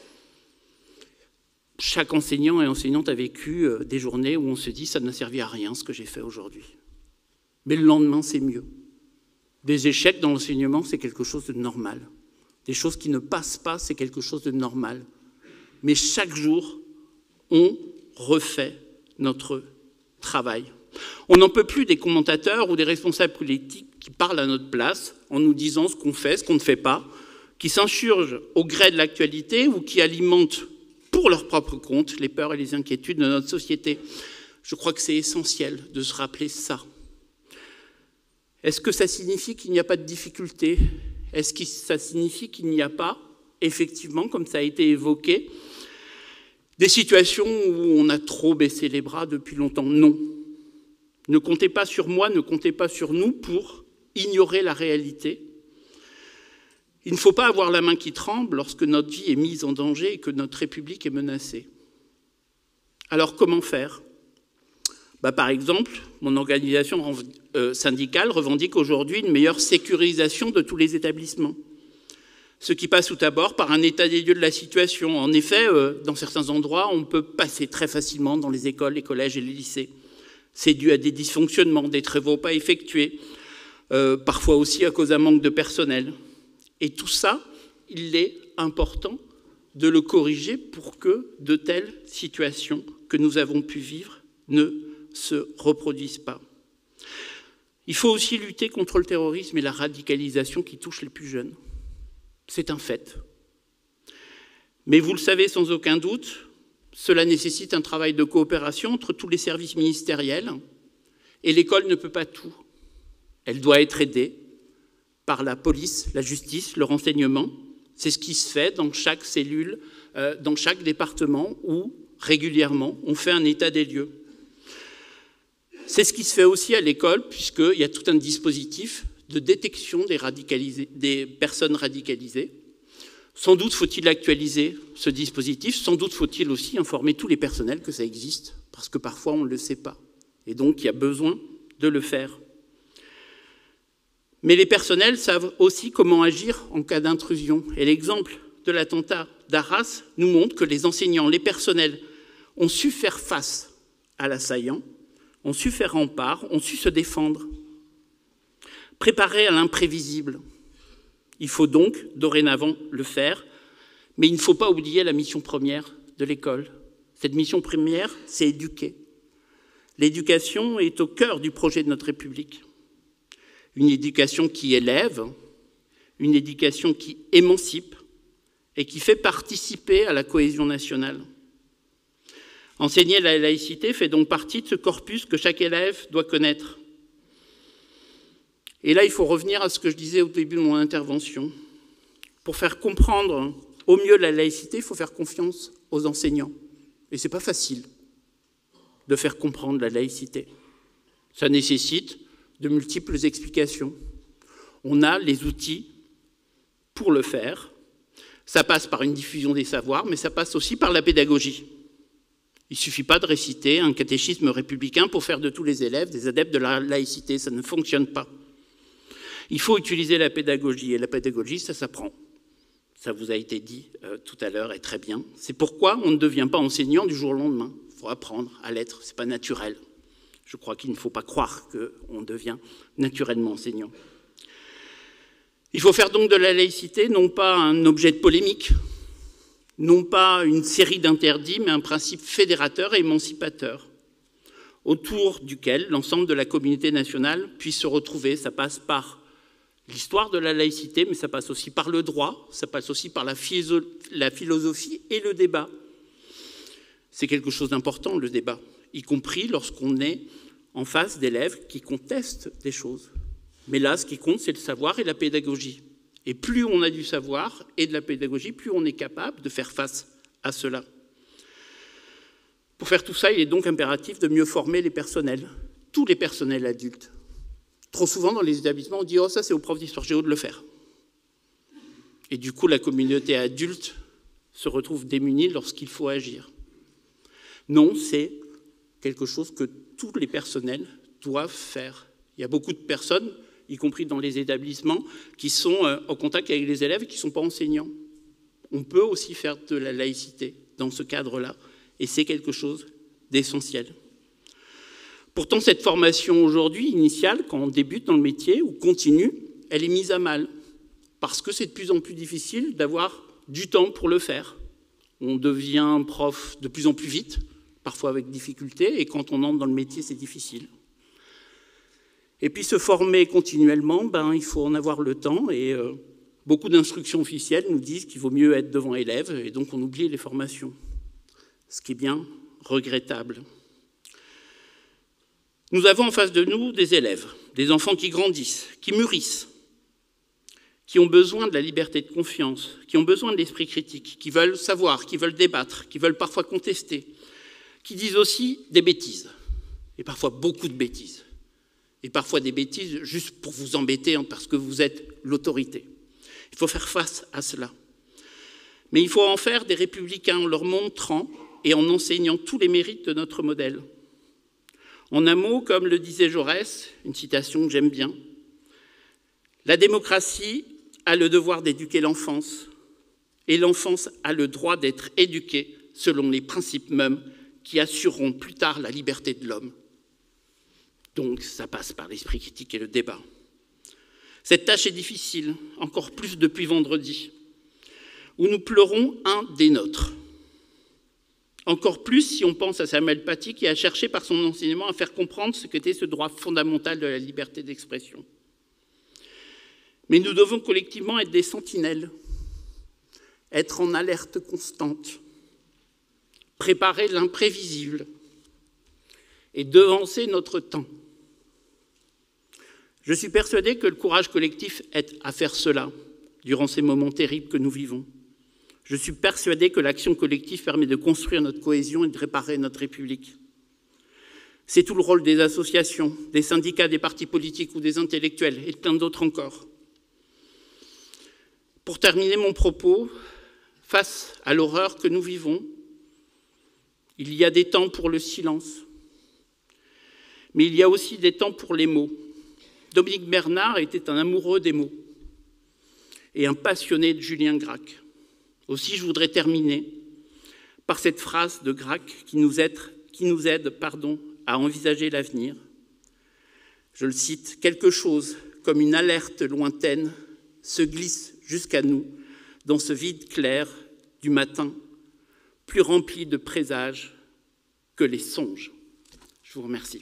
Chaque enseignant et enseignante a vécu des journées où on se dit « ça n'a servi à rien ce que j'ai fait aujourd'hui ». Mais le lendemain, c'est mieux. Des échecs dans l'enseignement, c'est quelque chose de normal. Des choses qui ne passent pas, c'est quelque chose de normal. Mais chaque jour, on refait notre travail. On n'en peut plus des commentateurs ou des responsables politiques qui parlent à notre place en nous disant ce qu'on fait, ce qu'on ne fait pas, qui s'insurgent au gré de l'actualité ou qui alimentent pour leur propre compte les peurs et les inquiétudes de notre société. Je crois que c'est essentiel de se rappeler ça. Est-ce que ça signifie qu'il n'y a pas de difficulté? Est-ce que ça signifie qu'il n'y a pas, effectivement, comme ça a été évoqué, des situations où on a trop baissé les bras depuis longtemps? Non. Ne comptez pas sur moi, ne comptez pas sur nous pour ignorer la réalité. Il ne faut pas avoir la main qui tremble lorsque notre vie est mise en danger et que notre République est menacée. Alors comment faire? Bah, par exemple, mon organisation syndicale revendique aujourd'hui une meilleure sécurisation de tous les établissements. ce qui passe tout d'abord par un état des lieux de la situation. En effet, euh, dans certains endroits, on peut passer très facilement dans les écoles, les collèges et les lycées. C'est dû à des dysfonctionnements, des travaux pas effectués, euh, parfois aussi à cause d'un manque de personnel. Et tout ça, il est important de le corriger pour que de telles situations que nous avons pu vivre ne se reproduisent pas. Il faut aussi lutter contre le terrorisme et la radicalisation qui touchent les plus jeunes. C'est un fait. Mais vous le savez sans aucun doute, cela nécessite un travail de coopération entre tous les services ministériels et l'école ne peut pas tout. Elle doit être aidée par la police, la justice, le renseignement. C'est ce qui se fait dans chaque cellule, euh, dans chaque département où régulièrement on fait un état des lieux. C'est ce qui se fait aussi à l'école, puisqu'il y a tout un dispositif de détection des, des personnes radicalisées. Sans doute faut-il actualiser ce dispositif, sans doute faut-il aussi informer tous les personnels que ça existe, parce que parfois on ne le sait pas. Et donc il y a besoin de le faire. Mais les personnels savent aussi comment agir en cas d'intrusion. Et l'exemple de l'attentat d'Arras nous montre que les enseignants, les personnels ont su faire face à l'assaillant, ont su faire rempart, ont su se défendre. Préparer à l'imprévisible. Il faut donc dorénavant le faire, mais il ne faut pas oublier la mission première de l'école. Cette mission première, c'est éduquer. L'éducation est au cœur du projet de notre République. Une éducation qui élève, une éducation qui émancipe et qui fait participer à la cohésion nationale. Enseigner la laïcité fait donc partie de ce corpus que chaque élève doit connaître. Et là, il faut revenir à ce que je disais au début de mon intervention. Pour faire comprendre au mieux la laïcité, il faut faire confiance aux enseignants. Et ce n'est pas facile de faire comprendre la laïcité. Ça nécessite de multiples explications. On a les outils pour le faire. Ça passe par une diffusion des savoirs, mais ça passe aussi par la pédagogie. Il ne suffit pas de réciter un catéchisme républicain pour faire de tous les élèves des adeptes de la laïcité. Ça ne fonctionne pas. Il faut utiliser la pédagogie, et la pédagogie, ça s'apprend. Ça vous a été dit euh, tout à l'heure, et très bien. C'est pourquoi on ne devient pas enseignant du jour au lendemain. Il faut apprendre à l'être, ce n'est pas naturel. Je crois qu'il ne faut pas croire qu'on devient naturellement enseignant. Il faut faire donc de la laïcité non pas un objet de polémique, non pas une série d'interdits, mais un principe fédérateur et émancipateur, autour duquel l'ensemble de la communauté nationale puisse se retrouver. Ça passe par l'histoire de la laïcité, mais ça passe aussi par le droit, ça passe aussi par la philosophie et le débat. C'est quelque chose d'important, le débat, y compris lorsqu'on est en face d'élèves qui contestent des choses. Mais là, ce qui compte, c'est le savoir et la pédagogie. Et plus on a du savoir et de la pédagogie, plus on est capable de faire face à cela. Pour faire tout ça, il est donc impératif de mieux former les personnels, tous les personnels adultes. Trop souvent, dans les établissements, on dit « Oh, ça, c'est au prof d'histoire géo de le faire ». Et du coup, la communauté adulte se retrouve démunie lorsqu'il faut agir. Non, c'est quelque chose que tous les personnels doivent faire. Il y a beaucoup de personnes, y compris dans les établissements, qui sont en contact avec les élèves et qui ne sont pas enseignants. On peut aussi faire de la laïcité dans ce cadre-là, et c'est quelque chose d'essentiel. Pourtant, cette formation aujourd'hui, initiale, quand on débute dans le métier ou continue, elle est mise à mal, parce que c'est de plus en plus difficile d'avoir du temps pour le faire. On devient prof de plus en plus vite, parfois avec difficulté, et quand on entre dans le métier, c'est difficile. Et puis se former continuellement, ben, il faut en avoir le temps, et euh, beaucoup d'instructions officielles nous disent qu'il vaut mieux être devant élèves, et donc on oublie les formations, ce qui est bien regrettable. Nous avons en face de nous des élèves, des enfants qui grandissent, qui mûrissent, qui ont besoin de la liberté de confiance, qui ont besoin de l'esprit critique, qui veulent savoir, qui veulent débattre, qui veulent parfois contester, qui disent aussi des bêtises, et parfois beaucoup de bêtises, et parfois des bêtises juste pour vous embêter parce que vous êtes l'autorité. Il faut faire face à cela. Mais il faut en faire des républicains en leur montrant et en enseignant tous les mérites de notre modèle. En un mot, comme le disait Jaurès, une citation que j'aime bien, « La démocratie a le devoir d'éduquer l'enfance, et l'enfance a le droit d'être éduquée selon les principes mêmes qui assureront plus tard la liberté de l'homme. Donc ça passe par l'esprit critique et le débat. Cette tâche est difficile, encore plus depuis vendredi, où nous pleurons un des nôtres. Encore plus si on pense à Samuel Paty qui a cherché par son enseignement à faire comprendre ce qu'était ce droit fondamental de la liberté d'expression. Mais nous devons collectivement être des sentinelles, être en alerte constante, préparer l'imprévisible et devancer notre temps. Je suis persuadé que le courage collectif aide à faire cela durant ces moments terribles que nous vivons. Je suis persuadé que l'action collective permet de construire notre cohésion et de réparer notre République. C'est tout le rôle des associations, des syndicats, des partis politiques ou des intellectuels, et de plein d'autres encore. Pour terminer mon propos, face à l'horreur que nous vivons, il y a des temps pour le silence, mais il y a aussi des temps pour les mots. Dominique Bernard était un amoureux des mots et un passionné de Julien Gracq. Aussi, je voudrais terminer par cette phrase de Gracq qui nous aide, qui nous aide pardon, à envisager l'avenir. Je le cite, « Quelque chose comme une alerte lointaine se glisse jusqu'à nous dans ce vide clair du matin, plus rempli de présages que les songes. » Je vous remercie.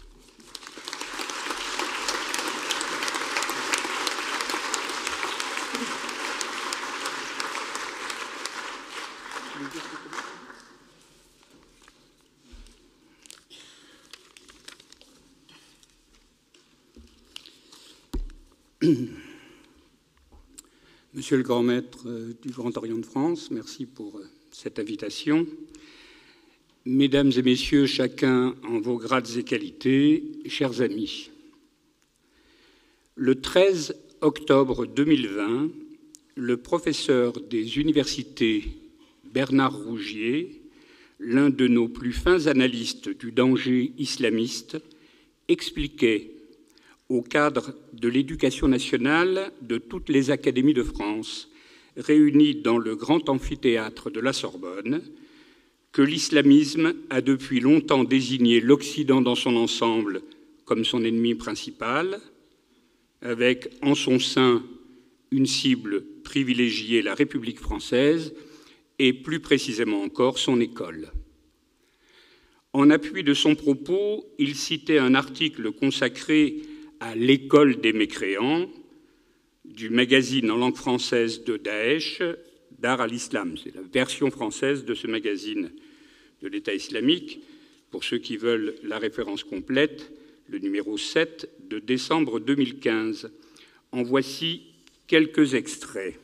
Monsieur le grand maître du Grand Orient de France, merci pour cette invitation. Mesdames et messieurs, chacun en vos grades et qualités, chers amis. Le treize octobre deux mille vingt, le professeur des universités Bernard Rougier, l'un de nos plus fins analystes du danger islamiste, expliquait au cadre de l'éducation nationale de toutes les académies de France, réunies dans le grand amphithéâtre de la Sorbonne, que l'islamisme a depuis longtemps désigné l'Occident dans son ensemble comme son ennemi principal, avec en son sein une cible privilégiée, la République française, et plus précisément encore son école. En appui de son propos, il citait un article consacré à l'école des mécréants du magazine en langue française de Daesh, Dar al-Islam. C'est la version française de ce magazine de l'État islamique. Pour ceux qui veulent la référence complète, le numéro sept de décembre deux mille quinze. En voici quelques extraits.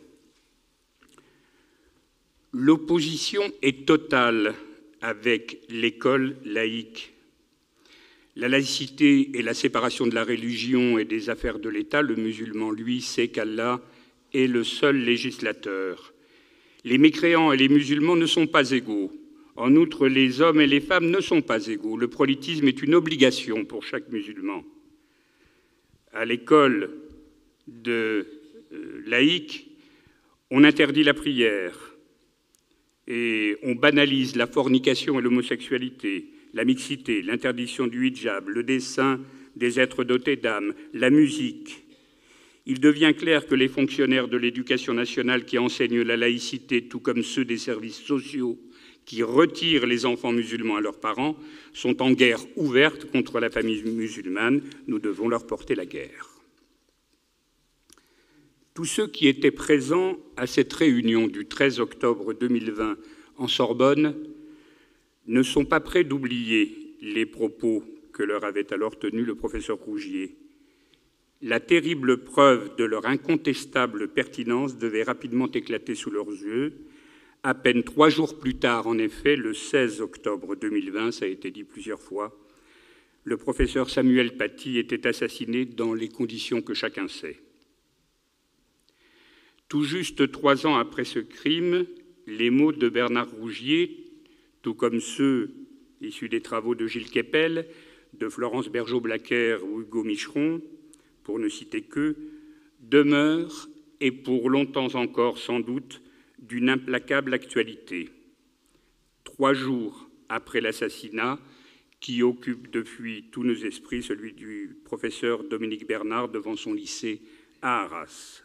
L'opposition est totale avec l'école laïque. La laïcité et la séparation de la religion et des affaires de l'État, le musulman, lui, sait qu'Allah est le seul législateur. Les mécréants et les musulmans ne sont pas égaux. En outre, les hommes et les femmes ne sont pas égaux. Le prosélytisme est une obligation pour chaque musulman. À l'école de euh, laïque, on interdit la prière et on banalise la fornication et l'homosexualité, la mixité, l'interdiction du hijab, le dessin des êtres dotés d'âme, la musique. Il devient clair que les fonctionnaires de l'éducation nationale qui enseignent la laïcité, tout comme ceux des services sociaux qui retirent les enfants musulmans à leurs parents, sont en guerre ouverte contre la famille musulmane. Nous devons leur porter la guerre. Tous ceux qui étaient présents à cette réunion du treize octobre deux mille vingt en Sorbonne ne sont pas prêts d'oublier les propos que leur avait alors tenus le professeur Rougier. La terrible preuve de leur incontestable pertinence devait rapidement éclater sous leurs yeux. À peine trois jours plus tard, en effet, le seize octobre deux mille vingt, ça a été dit plusieurs fois, le professeur Samuel Paty était assassiné dans les conditions que chacun sait. Tout juste trois ans après ce crime, les mots de Bernard Rougier, tout comme ceux issus des travaux de Gilles Kepel, de Florence Bergeau-Blacker ou Hugo Micheron, pour ne citer qu'eux, demeurent et pour longtemps encore sans doute d'une implacable actualité. Trois jours après l'assassinat qui occupe depuis tous nos esprits, celui du professeur Dominique Bernard devant son lycée à Arras.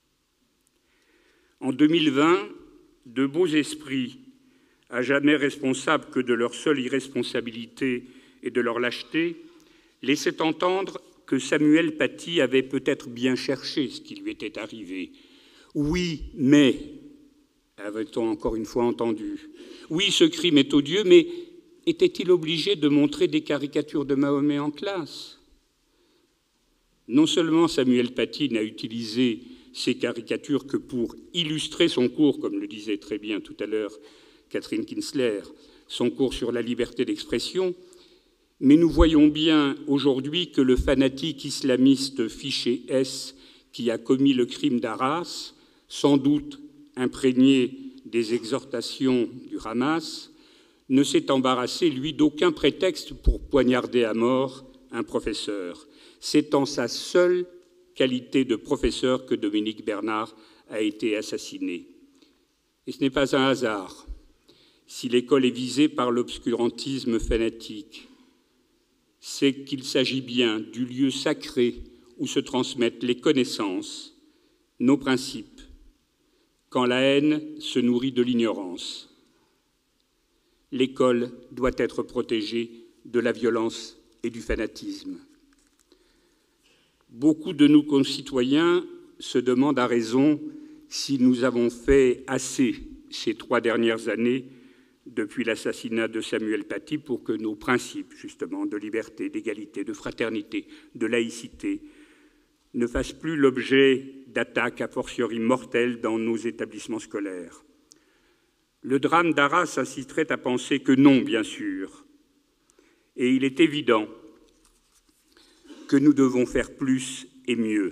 En deux mille vingt, de beaux esprits, à jamais responsables que de leur seule irresponsabilité et de leur lâcheté, laissaient entendre que Samuel Paty avait peut-être bien cherché ce qui lui était arrivé. Oui, mais, avait-on encore une fois entendu, oui, ce crime est odieux, mais était-il obligé de montrer des caricatures de Mahomet en classe? Non seulement Samuel Paty n'a utilisé ces caricatures que pour illustrer son cours, comme le disait très bien tout à l'heure Catherine Kinsler, son cours sur la liberté d'expression, mais nous voyons bien aujourd'hui que le fanatique islamiste fiché S qui a commis le crime d'Arras, sans doute imprégné des exhortations du Hamas, ne s'est embarrassé, lui, d'aucun prétexte pour poignarder à mort un professeur. C'est en sa seule qualité de professeur que Dominique Bernard a été assassiné. Et ce n'est pas un hasard si l'école est visée par l'obscurantisme fanatique. C'est qu'il s'agit bien du lieu sacré où se transmettent les connaissances, nos principes, quand la haine se nourrit de l'ignorance. L'école doit être protégée de la violence et du fanatisme. Beaucoup de nos concitoyens se demandent à raison si nous avons fait assez ces trois dernières années depuis l'assassinat de Samuel Paty pour que nos principes, justement, de liberté, d'égalité, de fraternité, de laïcité, ne fassent plus l'objet d'attaques a fortiori mortelles dans nos établissements scolaires. Le drame d'Arras inciterait à penser que non, bien sûr. Et il est évident que nous devons faire plus et mieux.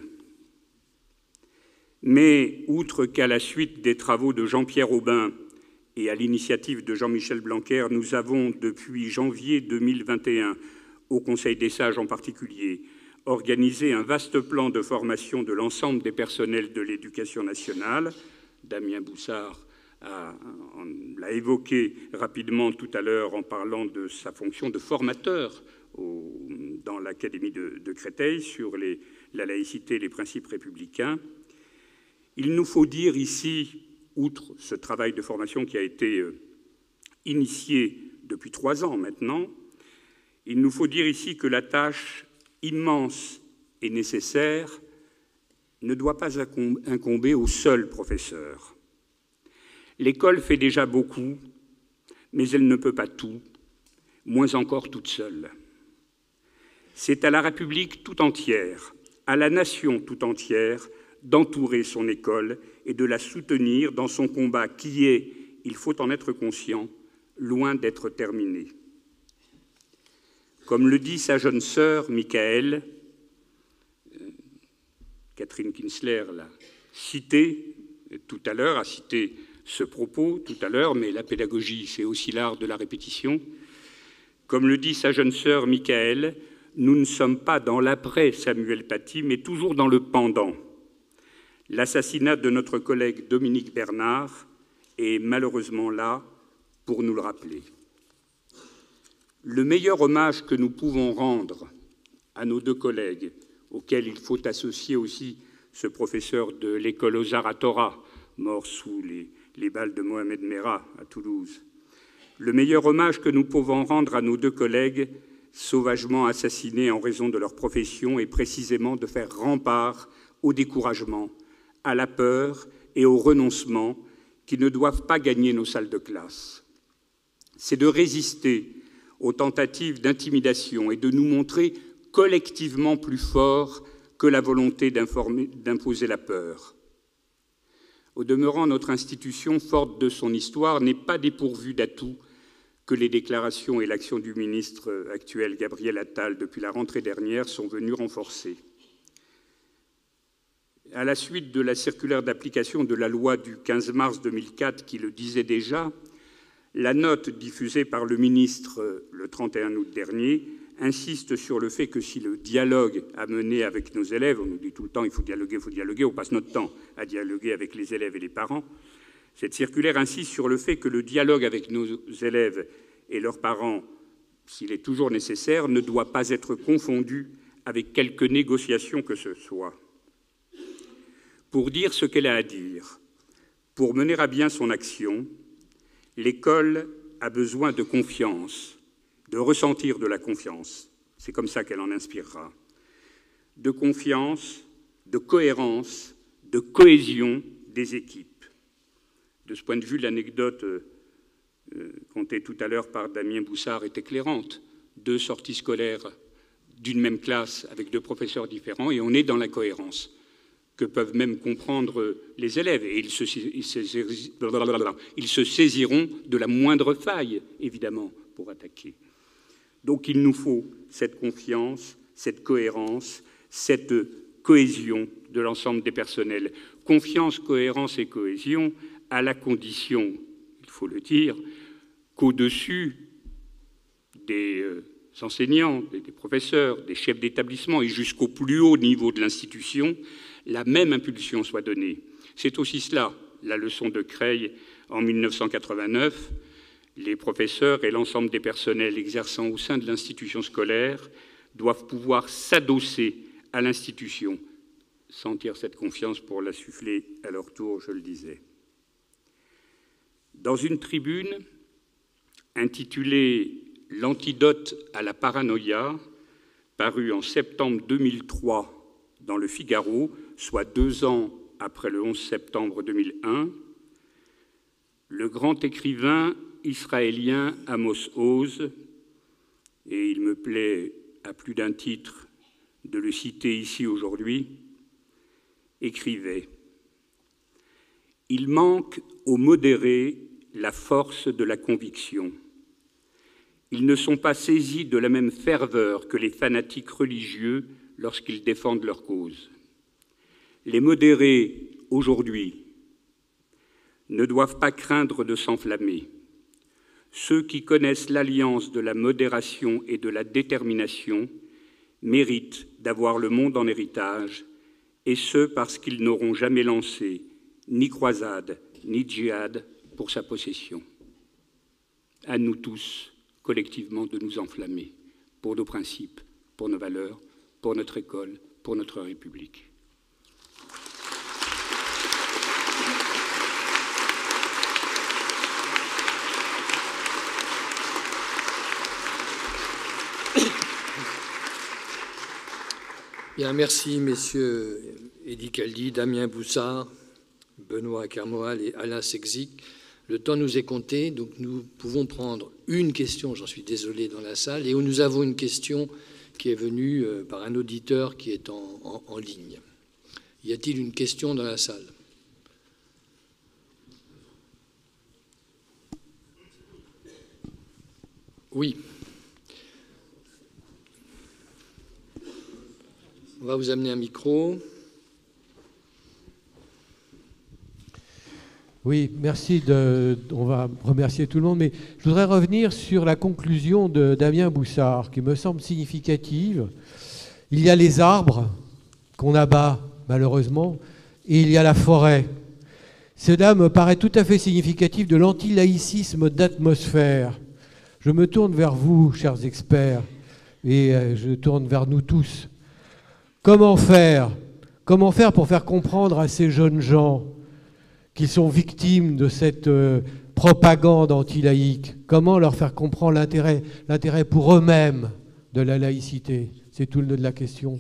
Mais, outre qu'à la suite des travaux de Jean-Pierre Aubin et à l'initiative de Jean-Michel Blanquer, nous avons, depuis janvier deux mille vingt et un, au Conseil des sages en particulier, organisé un vaste plan de formation de l'ensemble des personnels de l'éducation nationale. Damien Boussard l'a évoqué rapidement tout à l'heure en parlant de sa fonction de formateur au, dans l'Académie de, de Créteil sur les, la laïcité et les principes républicains. Il nous faut dire ici, outre ce travail de formation qui a été euh, initié depuis trois ans maintenant, il nous faut dire ici que la tâche immense et nécessaire ne doit pas incomber au seul professeur. L'école fait déjà beaucoup, mais elle ne peut pas tout, moins encore toute seule. C'est à la République tout entière, à la nation tout entière, d'entourer son école et de la soutenir dans son combat qui est, il faut en être conscient, loin d'être terminé. Comme le dit sa jeune sœur, Michaëlle, Catherine Kinsler l'a cité tout à l'heure, a cité ce propos tout à l'heure, mais la pédagogie, c'est aussi l'art de la répétition. Comme le dit sa jeune sœur, Michaëlle, nous ne sommes pas dans l'après Samuel Paty, mais toujours dans le pendant. L'assassinat de notre collègue Dominique Bernard est malheureusement là pour nous le rappeler. Le meilleur hommage que nous pouvons rendre à nos deux collègues, auxquels il faut associer aussi ce professeur de l'école Ozar Hatorah, mort sous les, les balles de Mohamed Merah à Toulouse, le meilleur hommage que nous pouvons rendre à nos deux collègues sauvagement assassinés en raison de leur profession est précisément de faire rempart au découragement, à la peur et au renoncement qui ne doivent pas gagner nos salles de classe. C'est de résister aux tentatives d'intimidation et de nous montrer collectivement plus forts que la volonté d'imposer la peur. Au demeurant, notre institution, forte de son histoire, n'est pas dépourvue d'atouts que les déclarations et l'action du ministre actuel, Gabriel Attal, depuis la rentrée dernière, sont venues renforcer. À la suite de la circulaire d'application de la loi du quinze mars deux mille quatre qui le disait déjà, la note diffusée par le ministre le trente et un août dernier insiste sur le fait que si le dialogue à mener avec nos élèves, on nous dit tout le temps il faut dialoguer, il faut dialoguer, on passe notre temps à dialoguer avec les élèves et les parents, cette circulaire insiste sur le fait que le dialogue avec nos élèves et leurs parents, s'il est toujours nécessaire, ne doit pas être confondu avec quelque négociation que ce soit. Pour dire ce qu'elle a à dire, pour mener à bien son action, l'école a besoin de confiance, de ressentir de la confiance. C'est comme ça qu'elle en inspirera. De confiance, de cohérence, de cohésion des équipes. De ce point de vue, l'anecdote euh, contée tout à l'heure par Damien Boussard est éclairante. Deux sorties scolaires d'une même classe avec deux professeurs différents, et on est dans la cohérence que peuvent même comprendre les élèves. Et ils se, ils se, ils se saisiront de la moindre faille, évidemment, pour attaquer. Donc il nous faut cette confiance, cette cohérence, cette cohésion de l'ensemble des personnels. Confiance, cohérence et cohésion à la condition, il faut le dire, qu'au-dessus des enseignants, des professeurs, des chefs d'établissement et jusqu'au plus haut niveau de l'institution, la même impulsion soit donnée. C'est aussi cela, la leçon de Creil en mille neuf cent quatre-vingt-neuf. Les professeurs et l'ensemble des personnels exerçant au sein de l'institution scolaire doivent pouvoir s'adosser à l'institution, sentir cette confiance pour la souffler à leur tour, je le disais. Dans une tribune intitulée « L'antidote à la paranoïa », parue en septembre deux mille trois dans le Figaro, soit deux ans après le onze septembre deux mille un, le grand écrivain israélien Amos Oz, et il me plaît à plus d'un titre de le citer ici aujourd'hui, écrivait « Il manque aux modérés la force de la conviction. Ils ne sont pas saisis de la même ferveur que les fanatiques religieux lorsqu'ils défendent leur cause. Les modérés, aujourd'hui, ne doivent pas craindre de s'enflammer. Ceux qui connaissent l'alliance de la modération et de la détermination méritent d'avoir le monde en héritage, et ce parce qu'ils n'auront jamais lancé ni croisade, ni djihad pour sa possession. À nous tous, collectivement, de nous enflammer pour nos principes, pour nos valeurs, pour notre école, pour notre République. Bien, merci, messieurs Eddy Caldy, Damien Boussard, Benoît Kermoal et Alain Sexik. Le temps nous est compté, donc nous pouvons prendre une question, j'en suis désolé, dans la salle, et où nous avons une question qui est venue par un auditeur qui est en, en, en ligne. Y a-t-il une question dans la salle? Oui. On va vous amener un micro. Oui, merci. De, on va remercier tout le monde, mais je voudrais revenir sur la conclusion de Damien Boussard, qui me semble significative. Il y a les arbres qu'on abat, malheureusement, et il y a la forêt. Cela me paraît tout à fait significatif de l'antilaïcisme d'atmosphère. Je me tourne vers vous, chers experts, et je tourne vers nous tous. Comment faire? Comment faire pour faire comprendre à ces jeunes gens qu'ils sont victimes de cette euh, propagande anti-laïque? Comment leur faire comprendre l'intérêt, l'intérêt pour eux-mêmes de la laïcité? C'est tout le nœud de la question.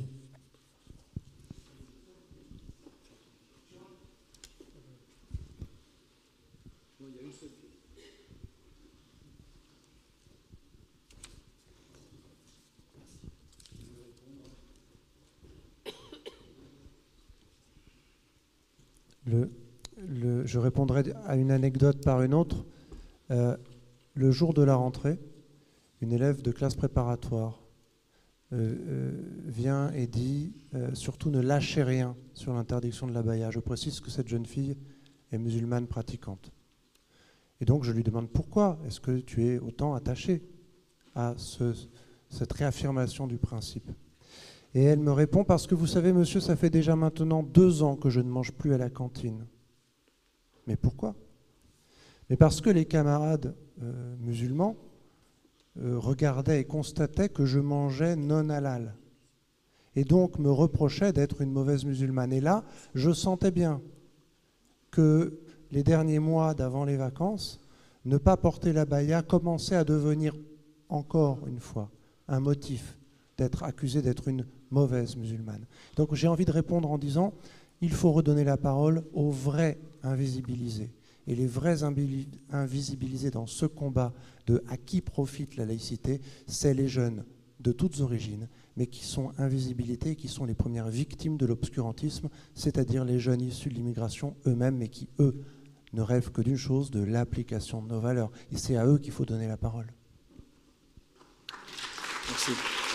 Le, le, je répondrai à une anecdote par une autre. Euh, le jour de la rentrée, une élève de classe préparatoire euh, euh, vient et dit euh, « Surtout ne lâchez rien sur l'interdiction de l'abaya ». Je précise que cette jeune fille est musulmane pratiquante. Et donc je lui demande « Pourquoi est-ce que tu es autant attaché à ce, cette réaffirmation du principe. Et elle me répond, parce que vous savez, monsieur, ça fait déjà maintenant deux ans que je ne mange plus à la cantine. Mais pourquoi? Mais parce que les camarades euh, musulmans euh, regardaient et constataient que je mangeais non halal. Et donc me reprochaient d'être une mauvaise musulmane. Et là, je sentais bien que les derniers mois d'avant les vacances, ne pas porter la baya commençait à devenir, encore une fois, un motif d'être accusé d'être une mauvaise musulmane. Donc j'ai envie de répondre en disant, il faut redonner la parole aux vrais invisibilisés. Et les vrais invisibilisés dans ce combat de à qui profite la laïcité, c'est les jeunes de toutes origines, mais qui sont invisibilités, qui sont les premières victimes de l'obscurantisme, c'est-à-dire les jeunes issus de l'immigration eux-mêmes, mais qui, eux, ne rêvent que d'une chose, de l'application de nos valeurs. Et c'est à eux qu'il faut donner la parole. Merci.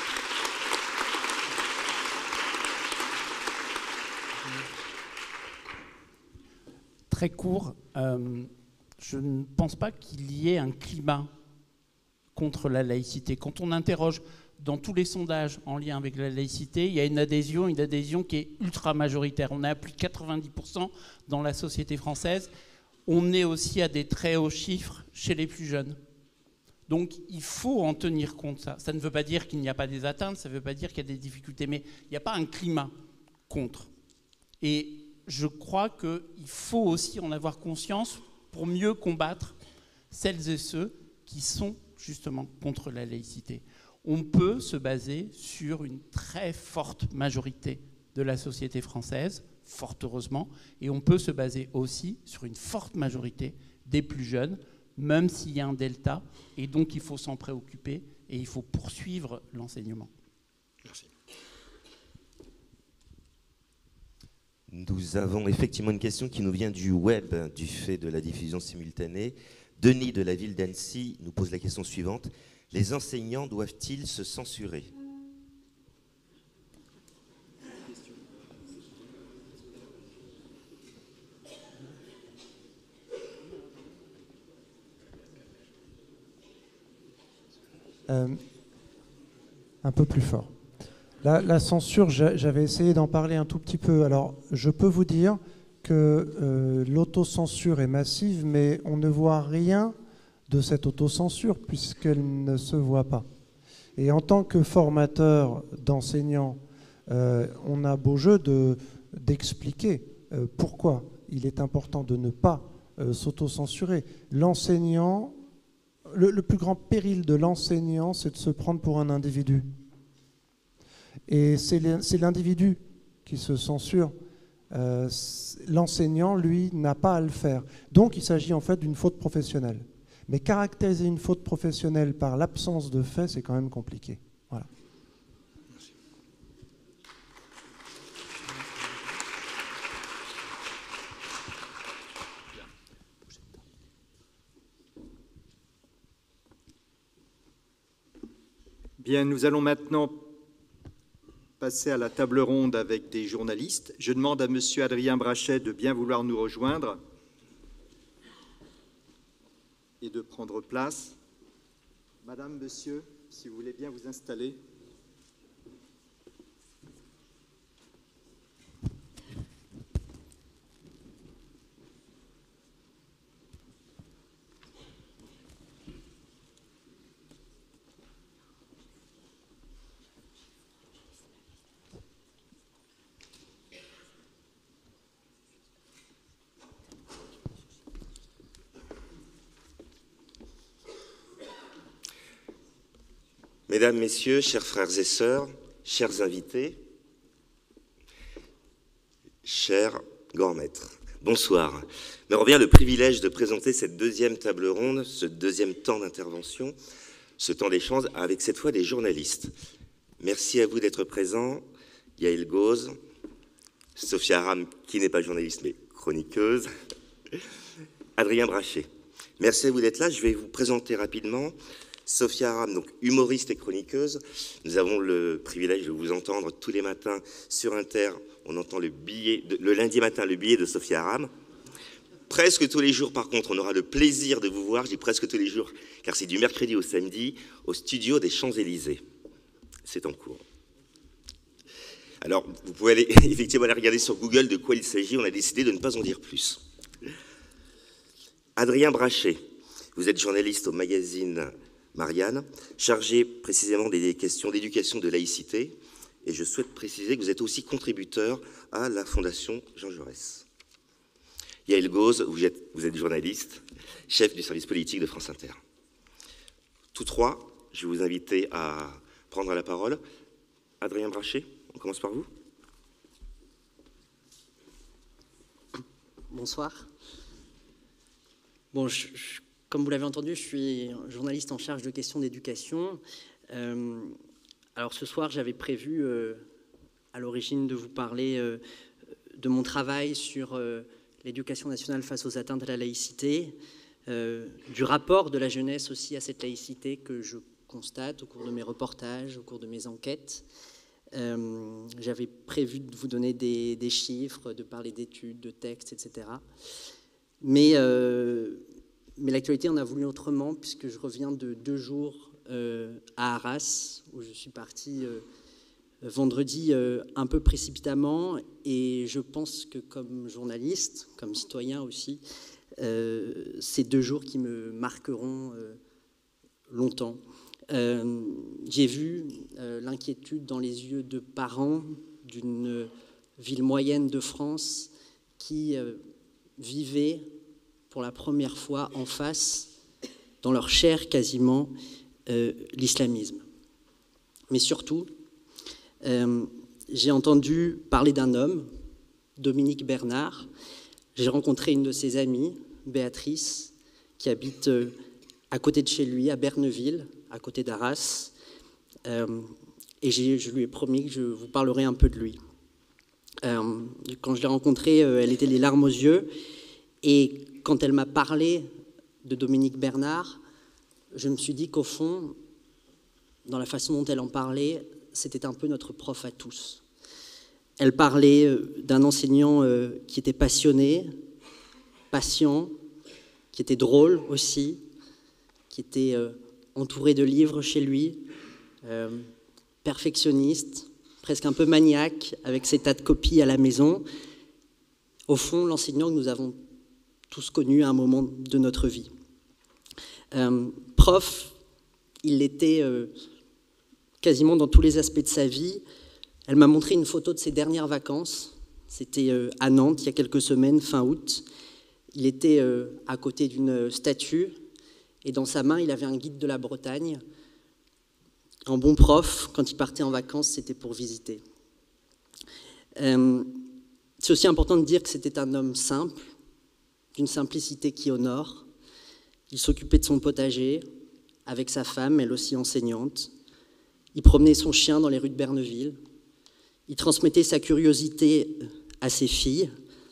Très court, euh, je ne pense pas qu'il y ait un climat contre la laïcité. Quand on interroge dans tous les sondages en lien avec la laïcité, il y a une adhésion, une adhésion qui est ultra majoritaire. On est à plus de quatre-vingt-dix pour cent dans la société française. On est aussi à des très hauts chiffres chez les plus jeunes. Donc il faut en tenir compte. Ça, ça ne veut pas dire qu'il n'y a pas des atteintes, ça ne veut pas dire qu'il y a des difficultés, mais il n'y a pas un climat contre. Et je crois qu'il faut aussi en avoir conscience pour mieux combattre celles et ceux qui sont justement contre la laïcité. On peut se baser sur une très forte majorité de la société française, fort heureusement, et on peut se baser aussi sur une forte majorité des plus jeunes, même s'il y a un delta, et donc il faut s'en préoccuper et il faut poursuivre l'enseignement. Merci. Nous avons effectivement une question qui nous vient du web, du fait de la diffusion simultanée. Denis de la ville d'Annecy nous pose la question suivante. Les enseignants doivent-ils se censurer ? euh, Un peu plus fort. La, la censure, j'avais essayé d'en parler un tout petit peu. Alors, je peux vous dire que euh, l'autocensure est massive, mais on ne voit rien de cette autocensure puisqu'elle ne se voit pas. Et en tant que formateur d'enseignants, euh, on a beau jeu de, d'expliquer euh, pourquoi il est important de ne pas euh, s'autocensurer. L'enseignant, le, le plus grand péril de l'enseignant, c'est de se prendre pour un individu. Et c'est l'individu qui se censure. Euh, l'enseignant, lui, n'a pas à le faire. Donc, il s'agit en fait d'une faute professionnelle. Mais caractériser une faute professionnelle par l'absence de fait, c'est quand même compliqué. Voilà. Merci. Bien, nous allons maintenant passer à la table ronde avec des journalistes. Je demande à M. Adrien Brachet de bien vouloir nous rejoindre et de prendre place. Madame, Monsieur, si vous voulez bien vous installer. Mesdames, Messieurs, chers frères et sœurs, chers invités, chers grands maîtres, bonsoir. Me revient le privilège de présenter cette deuxième table ronde, ce deuxième temps d'intervention, ce temps d'échange avec cette fois des journalistes. Merci à vous d'être présents, Yael Gauze, Sophia Aram, qui n'est pas journaliste mais chroniqueuse, Adrien Brachet. Merci à vous d'être là. Je vais vous présenter rapidement Sophia Aram, donc humoriste et chroniqueuse. Nous avons le privilège de vous entendre tous les matins sur Inter. On entend le, billet de, le lundi matin le billet de Sophia Aram. Presque tous les jours, par contre, on aura le plaisir de vous voir. Je dis presque tous les jours, car c'est du mercredi au samedi, au studio des Champs-Élysées. c'est en cours. Alors, vous pouvez aller, effectivement aller regarder sur Google de quoi il s'agit. On a décidé de ne pas en dire plus. Adrien Brachet, vous êtes journaliste au magazine Marianne, chargé précisément des questions d'éducation de laïcité. Et je souhaite préciser que vous êtes aussi contributeur à la Fondation Jean Jaurès. Yael Gauze, vous êtes, vous êtes journaliste, chef du service politique de France Inter. Tous trois, je vais vous inviter à prendre la parole. Adrien Brachet, on commence par vous. Bonsoir. Bon, je, je, comme vous l'avez entendu, je suis journaliste en charge de questions d'éducation. Euh, alors ce soir, j'avais prévu euh, à l'origine de vous parler euh, de mon travail sur euh, l'éducation nationale face aux atteintes à la laïcité, euh, du rapport de la jeunesse aussi à cette laïcité que je constate au cours de mes reportages, au cours de mes enquêtes. Euh, j'avais prévu de vous donner des, des chiffres, de parler d'études, de textes, et cetera. Mais, euh, mais l'actualité en a voulu autrement, puisque je reviens de deux jours euh, à Arras, où je suis parti euh, vendredi euh, un peu précipitamment, et je pense que comme journaliste, comme citoyen aussi, euh, c'est deux jours qui me marqueront euh, longtemps. Euh, j'ai vu euh, l'inquiétude dans les yeux de parents d'une ville moyenne de France qui euh, vivaient pour la première fois en face, dans leur chair quasiment, euh, l'islamisme. Mais surtout, euh, j'ai entendu parler d'un homme, Dominique Bernard. J'ai rencontré une de ses amies, Béatrice, qui habite euh, à côté de chez lui, à Berneville, à côté d'Arras, euh, et je lui ai promis que je vous parlerai un peu de lui. Euh, quand je l'ai rencontrée, euh, elle était les larmes aux yeux, et quand elle m'a parlé de Dominique Bernard, je me suis dit qu'au fond, dans la façon dont elle en parlait, c'était un peu notre prof à tous. Elle parlait euh, d'un enseignant euh, qui était passionné, patient, qui était drôle aussi, qui était euh, entouré de livres chez lui, euh, perfectionniste, presque un peu maniaque, avec ses tas de copies à la maison. Au fond, l'enseignant que nous avons tous connu à un moment de notre vie. Euh, prof, il l'était euh, quasiment dans tous les aspects de sa vie. Elle m'a montré une photo de ses dernières vacances. C'était euh, à Nantes, il y a quelques semaines, fin août. Il était euh, à côté d'une statue, et dans sa main, il avait un guide de la Bretagne. En bon prof, quand il partait en vacances, c'était pour visiter. Euh, c'est aussi important de dire que c'était un homme simple, d'une simplicité qui honore. Il s'occupait de son potager, avec sa femme, elle aussi enseignante. Il promenait son chien dans les rues de Berneville. Il transmettait sa curiosité à ses filles.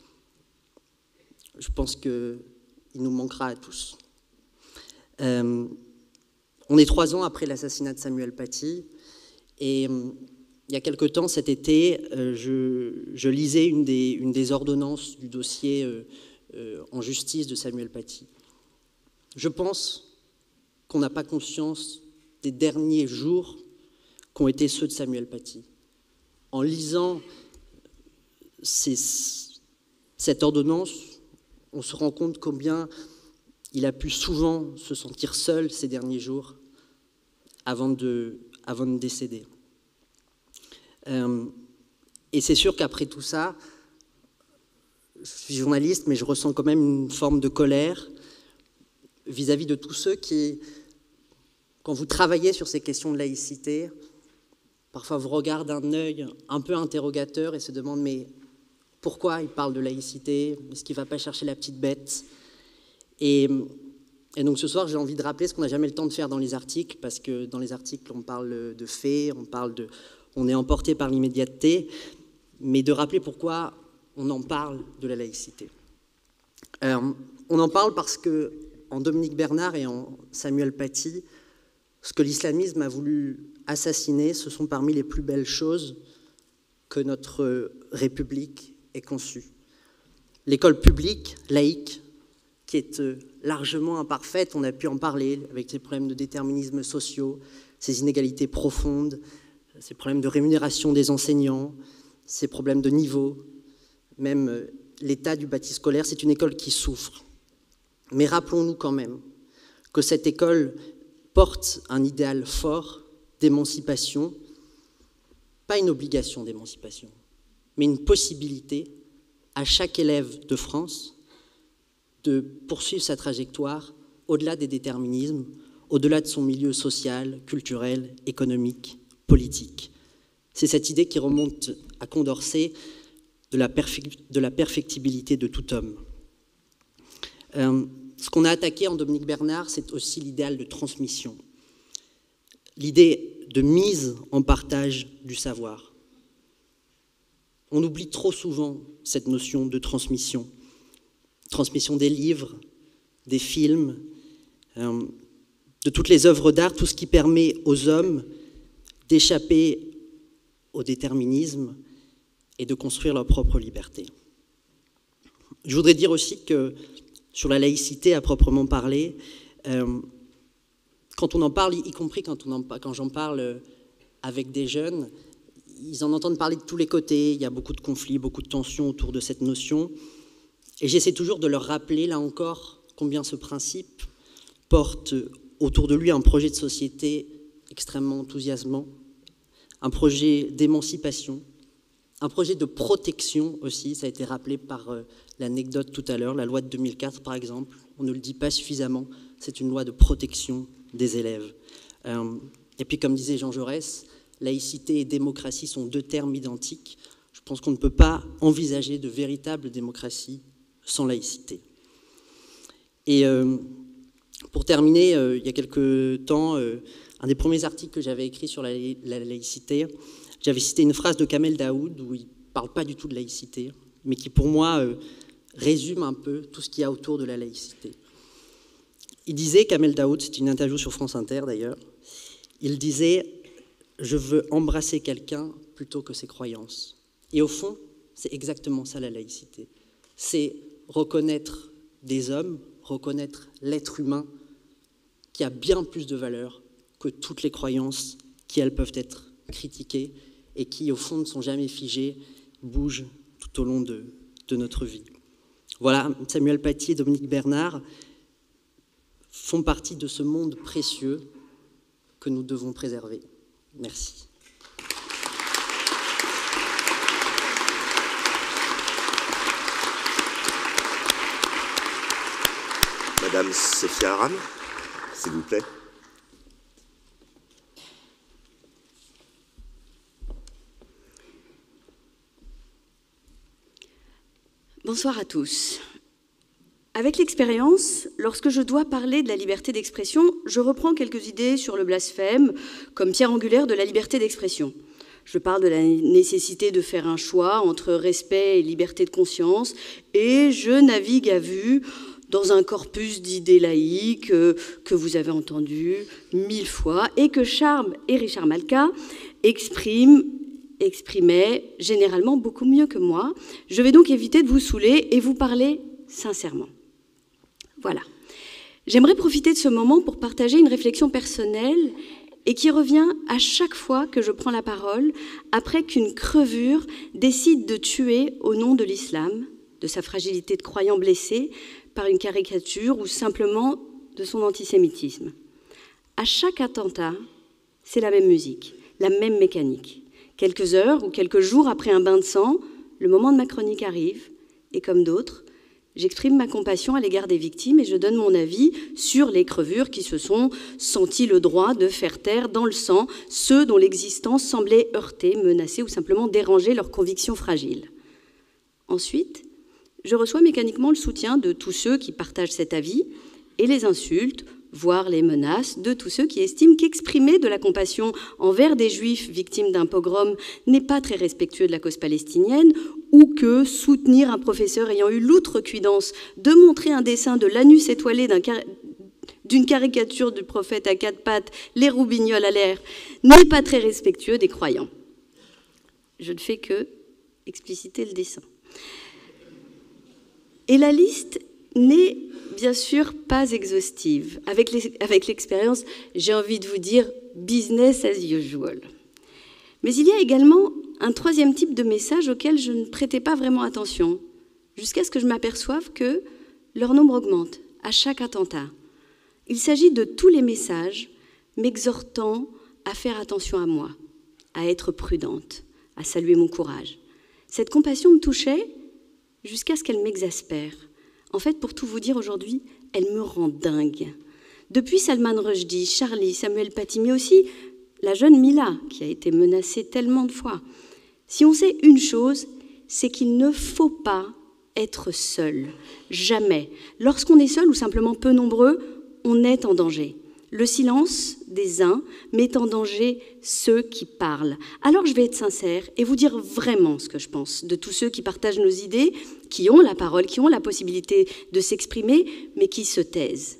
Je pense qu'il nous manquera à tous. Euh, on est trois ans après l'assassinat de Samuel Paty, et euh, il y a quelque temps, cet été, euh, je, je lisais une des, une des ordonnances du dossier euh, euh, en justice de Samuel Paty. Je pense qu'on n'a pas conscience des derniers jours qu'ont été ceux de Samuel Paty. En lisant ces, cette ordonnance, on se rend compte combien il a pu souvent se sentir seul ces derniers jours avant de, avant de décéder. Euh, et c'est sûr qu'après tout ça, je suis journaliste, mais je ressens quand même une forme de colère vis-à-vis de tous ceux qui, quand vous travaillez sur ces questions de laïcité, parfois vous regardent d'un œil un peu interrogateur et se demandent mais pourquoi il parle de laïcité? Est-ce qu'il ne va pas chercher la petite bête? Et, et donc ce soir, j'ai envie de rappeler ce qu'on n'a jamais le temps de faire dans les articles, parce que dans les articles, on parle de faits, on, parle de, on est emporté par l'immédiateté, mais de rappeler pourquoi on en parle de la laïcité. Euh, on en parle parce que en Dominique Bernard et en Samuel Paty, ce que l'islamisme a voulu assassiner, ce sont parmi les plus belles choses que notre République ait conçues. L'école publique, laïque, qui est largement imparfaite, on a pu en parler, avec ses problèmes de déterminisme sociaux, ses inégalités profondes, ces problèmes de rémunération des enseignants, ces problèmes de niveau, même l'état du bâti scolaire. C'est une école qui souffre. Mais rappelons-nous quand même que cette école porte un idéal fort d'émancipation, pas une obligation d'émancipation, mais une possibilité à chaque élève de France de poursuivre sa trajectoire au-delà des déterminismes, au-delà de son milieu social, culturel, économique, politique. C'est cette idée qui remonte à Condorcet de la, de la perfectibilité de tout homme. Euh, ce qu'on a attaqué en Dominique Bernard, c'est aussi l'idéal de transmission, l'idée de mise en partage du savoir. On oublie trop souvent cette notion de transmission. Transmission des livres, des films, euh, de toutes les œuvres d'art, tout ce qui permet aux hommes d'échapper au déterminisme et de construire leur propre liberté. Je voudrais dire aussi que sur la laïcité à proprement parler, euh, quand on en parle, y compris quand, on en, quand j'en parle avec des jeunes, ils en entendent parler de tous les côtés, il y a beaucoup de conflits, beaucoup de tensions autour de cette notion, et j'essaie toujours de leur rappeler, là encore, combien ce principe porte autour de lui un projet de société extrêmement enthousiasmant, un projet d'émancipation, un projet de protection aussi, ça a été rappelé par euh, l'anecdote tout à l'heure, la loi de deux mille quatre par exemple, on ne le dit pas suffisamment, c'est une loi de protection des élèves. Euh, et puis comme disait Jean Jaurès, laïcité et démocratie sont deux termes identiques. Je pense qu'on ne peut pas envisager de véritable démocratie sans laïcité. Et euh, pour terminer, euh, il y a quelques temps, euh, un des premiers articles que j'avais écrit sur la, la laïcité, j'avais cité une phrase de Kamel Daoud où il ne parle pas du tout de laïcité, mais qui pour moi euh, résume un peu tout ce qu'il y a autour de la laïcité. Il disait, Kamel Daoud, c'est une interview sur France Inter d'ailleurs, il disait « Je veux embrasser quelqu'un plutôt que ses croyances ». Et au fond, c'est exactement ça la laïcité. C'est reconnaître des hommes, reconnaître l'être humain qui a bien plus de valeur que toutes les croyances qui, elles, peuvent être critiquées et qui, au fond, ne sont jamais figées, bougent tout au long de, de notre vie. Voilà, Samuel Paty et Dominique Bernard font partie de ce monde précieux que nous devons préserver. Merci. Madame Sophia Aram, s'il vous plaît. Bonsoir à tous. Avec l'expérience, lorsque je dois parler de la liberté d'expression, je reprends quelques idées sur le blasphème comme pierre angulaire de la liberté d'expression. Je parle de la nécessité de faire un choix entre respect et liberté de conscience, et je navigue à vue dans un corpus d'idées laïques euh, que vous avez entendu mille fois et que Charme et Richard Malka expriment, exprimaient généralement beaucoup mieux que moi. Je vais donc éviter de vous saouler et vous parler sincèrement. Voilà. J'aimerais profiter de ce moment pour partager une réflexion personnelle et qui revient à chaque fois que je prends la parole après qu'une crevure décide de tuer au nom de l'islam, de sa fragilité de croyant blessé par une caricature ou simplement de son antisémitisme. À chaque attentat, c'est la même musique, la même mécanique. Quelques heures ou quelques jours après un bain de sang, le moment de ma chronique arrive, et comme d'autres, j'exprime ma compassion à l'égard des victimes et je donne mon avis sur les crevures qui se sont sentis le droit de faire taire dans le sang ceux dont l'existence semblait heurter, menacer ou simplement déranger leurs convictions fragiles. Ensuite, je reçois mécaniquement le soutien de tous ceux qui partagent cet avis et les insultes, voire les menaces de tous ceux qui estiment qu'exprimer de la compassion envers des juifs victimes d'un pogrom n'est pas très respectueux de la cause palestinienne ou que soutenir un professeur ayant eu l'outrecuidance de montrer un dessin de l'anus étoilé d'un car... d'une caricature du prophète à quatre pattes, les roubignoles à l'air, n'est pas très respectueux des croyants. Je ne fais que expliciter le dessin. Et la liste n'est bien sûr pas exhaustive. Avec l'expérience, j'ai envie de vous dire business as usual. Mais il y a également un troisième type de message auquel je ne prêtais pas vraiment attention, jusqu'à ce que je m'aperçoive que leur nombre augmente à chaque attentat. Il s'agit de tous les messages m'exhortant à faire attention à moi, à être prudente, à saluer mon courage. Cette compassion me touchait jusqu'à ce qu'elle m'exaspère. En fait, pour tout vous dire aujourd'hui, elle me rend dingue. Depuis Salman Rushdie, Charlie, Samuel Paty, mais aussi la jeune Mila, qui a été menacée tellement de fois. Si on sait une chose, c'est qu'il ne faut pas être seul. Jamais. Lorsqu'on est seul ou simplement peu nombreux, on est en danger. Le silence des uns met en danger ceux qui parlent. Alors je vais être sincère et vous dire vraiment ce que je pense de tous ceux qui partagent nos idées, qui ont la parole, qui ont la possibilité de s'exprimer, mais qui se taisent.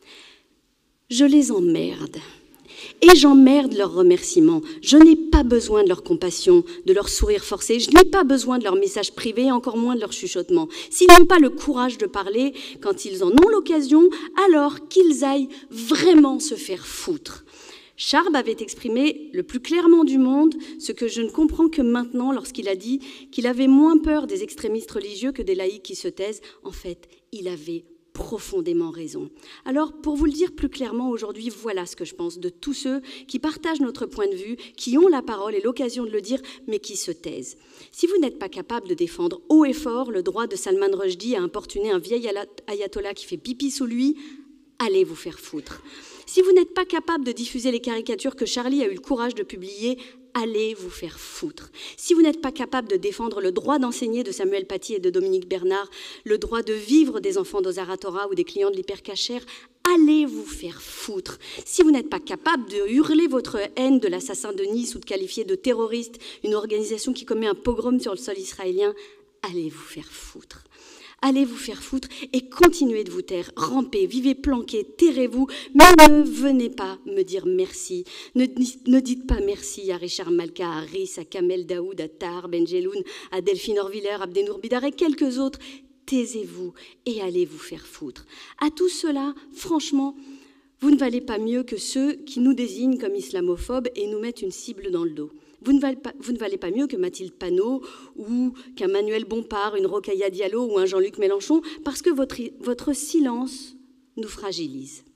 Je les emmerde. Et j'emmerde leurs remerciements. Je n'ai pas besoin de leur compassion, de leur sourire forcé. Je n'ai pas besoin de leurs messages privés, encore moins de leur chuchotement. S'ils n'ont pas le courage de parler, quand ils en ont l'occasion, alors qu'ils aillent vraiment se faire foutre. Charb avait exprimé le plus clairement du monde ce que je ne comprends que maintenant lorsqu'il a dit qu'il avait moins peur des extrémistes religieux que des laïcs qui se taisent. En fait, il avait profondément raison. Alors, pour vous le dire plus clairement aujourd'hui, voilà ce que je pense de tous ceux qui partagent notre point de vue, qui ont la parole et l'occasion de le dire, mais qui se taisent. Si vous n'êtes pas capable de défendre haut et fort le droit de Salman Rushdie à importuner un vieil ayatollah qui fait pipi sous lui, allez vous faire foutre. Si vous n'êtes pas capable de diffuser les caricatures que Charlie a eu le courage de publier, allez vous faire foutre. Si vous n'êtes pas capable de défendre le droit d'enseigner de Samuel Paty et de Dominique Bernard, le droit de vivre des enfants d'Ozara Torah ou des clients de l'hypercacher, allez vous faire foutre. Si vous n'êtes pas capable de hurler votre haine de l'assassin de Nice ou de qualifier de terroriste une organisation qui commet un pogrom sur le sol israélien, allez vous faire foutre. Allez vous faire foutre et continuez de vous taire, rampez, vivez planqués, tairez-vous, mais ne venez pas me dire merci. Ne, ne dites pas merci à Richard Malka, à Riss, à Kamel Daoud, à Tahar Benjeloun, à Delphine Orviller, à Abdenour Bidar et quelques autres. Taisez-vous et allez vous faire foutre. À tout cela, franchement, vous ne valez pas mieux que ceux qui nous désignent comme islamophobes et nous mettent une cible dans le dos. Vous ne, valez pas, vous ne valez pas mieux que Mathilde Panot ou qu'un Manuel Bompard, une Rokhaya Diallo ou un Jean-Luc Mélenchon, parce que votre, votre silence nous fragilise.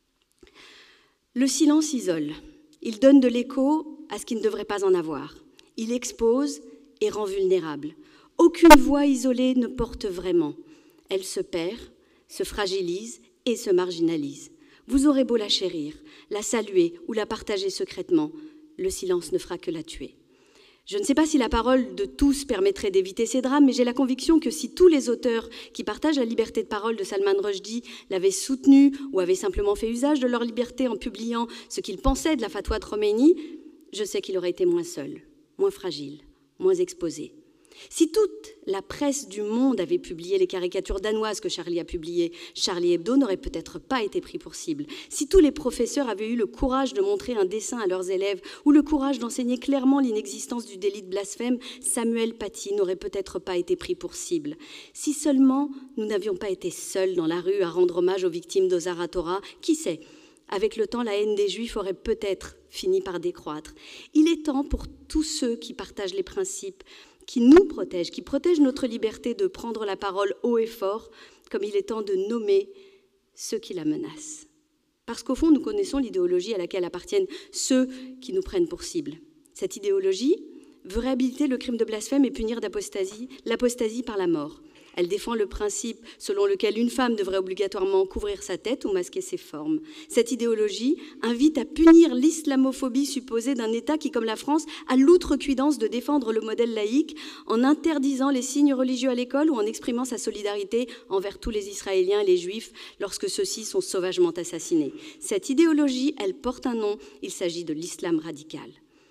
Le silence isole. Il donne de l'écho à ce qui ne devrait pas en avoir. Il expose et rend vulnérable. Aucune voix isolée ne porte vraiment. Elle se perd, se fragilise et se marginalise. Vous aurez beau la chérir, la saluer ou la partager secrètement, le silence ne fera que la tuer. Je ne sais pas si la parole de tous permettrait d'éviter ces drames, mais j'ai la conviction que si tous les auteurs qui partagent la liberté de parole de Salman Rushdie l'avaient soutenu ou avaient simplement fait usage de leur liberté en publiant ce qu'ils pensaient de la fatwa de Khomeini, je sais qu'il aurait été moins seul, moins fragile, moins exposé. Si toute la presse du monde avait publié les caricatures danoises que Charlie a publiées, Charlie Hebdo n'aurait peut-être pas été pris pour cible. Si tous les professeurs avaient eu le courage de montrer un dessin à leurs élèves ou le courage d'enseigner clairement l'inexistence du délit de blasphème, Samuel Paty n'aurait peut-être pas été pris pour cible. Si seulement nous n'avions pas été seuls dans la rue à rendre hommage aux victimes d'Ozara Torah, qui sait ? Avec le temps, la haine des Juifs aurait peut-être fini par décroître. Il est temps pour tous ceux qui partagent les principes qui nous protège, qui protège notre liberté de prendre la parole haut et fort, comme il est temps de nommer ceux qui la menacent. Parce qu'au fond, nous connaissons l'idéologie à laquelle appartiennent ceux qui nous prennent pour cible. Cette idéologie veut réhabiliter le crime de blasphème et punir d'apostasie, l'apostasie par la mort. Elle défend le principe selon lequel une femme devrait obligatoirement couvrir sa tête ou masquer ses formes. Cette idéologie invite à punir l'islamophobie supposée d'un État qui, comme la France, a l'outrecuidance de défendre le modèle laïque en interdisant les signes religieux à l'école ou en exprimant sa solidarité envers tous les Israéliens et les Juifs lorsque ceux-ci sont sauvagement assassinés. Cette idéologie, elle porte un nom, il s'agit de l'islam radical.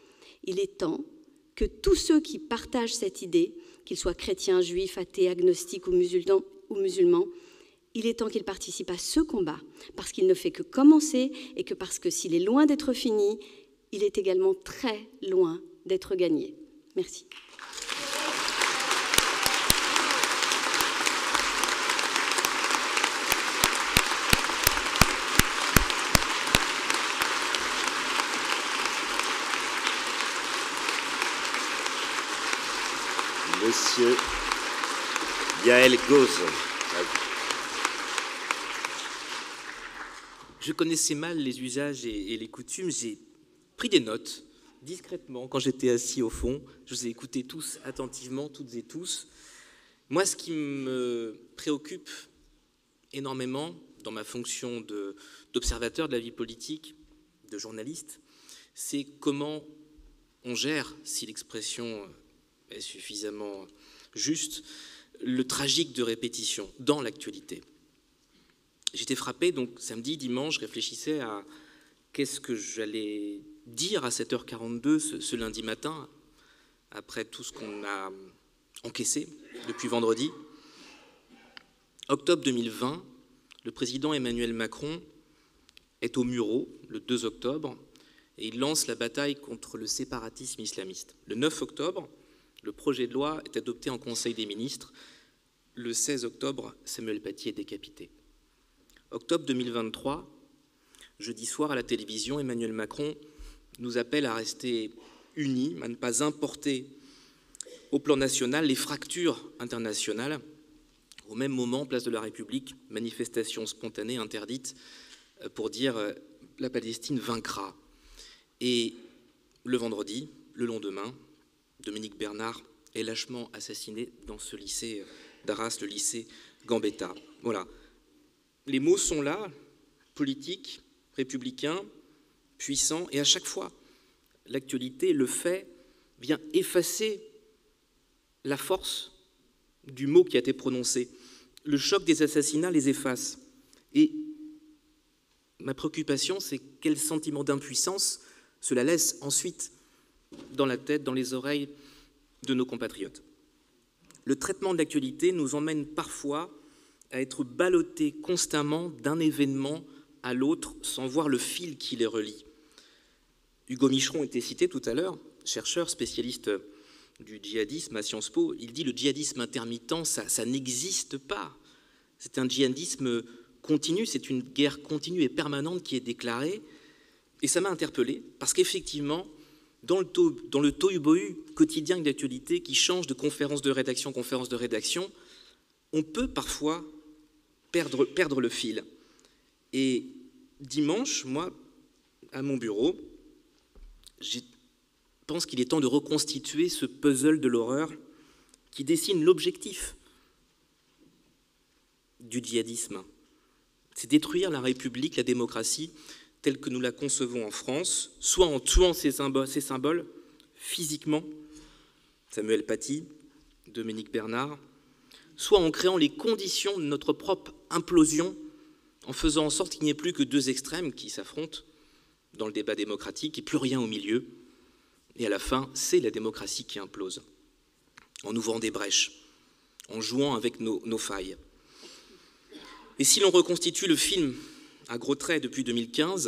Il est temps que tous ceux qui partagent cette idée, qu'ils soient chrétiens, juifs, athées, agnostiques ou musulmans, ou musulmans, il est temps qu'ils participent à ce combat, parce qu'il ne fait que commencer et que parce que s'il est loin d'être fini, il est également très loin d'être gagné. Merci. Yael Gauze. Je connaissais mal les usages et, et les coutumes. J'ai pris des notes discrètement quand j'étais assis au fond. Je vous ai écoutés tous attentivement, toutes et tous. Moi, ce qui me préoccupe énormément dans ma fonction de, d'observateur de la vie politique, de journaliste, c'est comment on gère, si l'expression est suffisamment juste, le tragique de répétition dans l'actualité. J'étais frappé, donc samedi, dimanche, je réfléchissais à qu'est-ce que j'allais dire à sept heures quarante-deux ce, ce lundi matin, après tout ce qu'on a encaissé depuis vendredi. Octobre deux mille vingt, le président Emmanuel Macron est au Murau, le deux octobre, et il lance la bataille contre le séparatisme islamiste. Le neuf octobre, le projet de loi est adopté en Conseil des ministres. Le seize octobre, Samuel Paty est décapité. Octobre deux mille vingt-trois, jeudi soir à la télévision, Emmanuel Macron nous appelle à rester unis, à ne pas importer au plan national les fractures internationales. Au même moment, place de la République, manifestation spontanée interdite pour dire euh, la Palestine vaincra. Et le vendredi, le lendemain, Dominique Bernard est lâchement assassiné dans ce lycée d'Arras, le lycée Gambetta. Voilà. Les mots sont là, politiques, républicains, puissants, et à chaque fois, l'actualité, le fait, vient effacer la force du mot qui a été prononcé. Le choc des assassinats les efface. Et ma préoccupation, c'est quel sentiment d'impuissance cela laisse ensuite dans la tête, dans les oreilles de nos compatriotes. Le traitement de l'actualité nous emmène parfois à être ballottés constamment d'un événement à l'autre sans voir le fil qui les relie. Hugo Micheron était cité tout à l'heure, chercheur spécialiste du djihadisme à Sciences Po. Il dit le djihadisme intermittent, ça, ça n'existe pas. C'est un djihadisme continu, c'est une guerre continue et permanente qui est déclarée. Et ça m'a interpellé, parce qu'effectivement, dans le, to- dans le tohu-bohu quotidien d'actualité qui change de conférence de rédaction en conférence de rédaction, on peut parfois perdre, perdre le fil. Et dimanche, moi, à mon bureau, je pense qu'il est temps de reconstituer ce puzzle de l'horreur qui dessine l'objectif du djihadisme. C'est détruire la République, la démocratie, telle que nous la concevons en France, soit en tuant ces symboles, ces symboles physiquement, Samuel Paty, Dominique Bernard, soit en créant les conditions de notre propre implosion, en faisant en sorte qu'il n'y ait plus que deux extrêmes qui s'affrontent dans le débat démocratique et plus rien au milieu. Et à la fin, c'est la démocratie qui implose, en ouvrant des brèches, en jouant avec nos, nos failles. Et si l'on reconstitue le film à gros traits depuis deux mille quinze,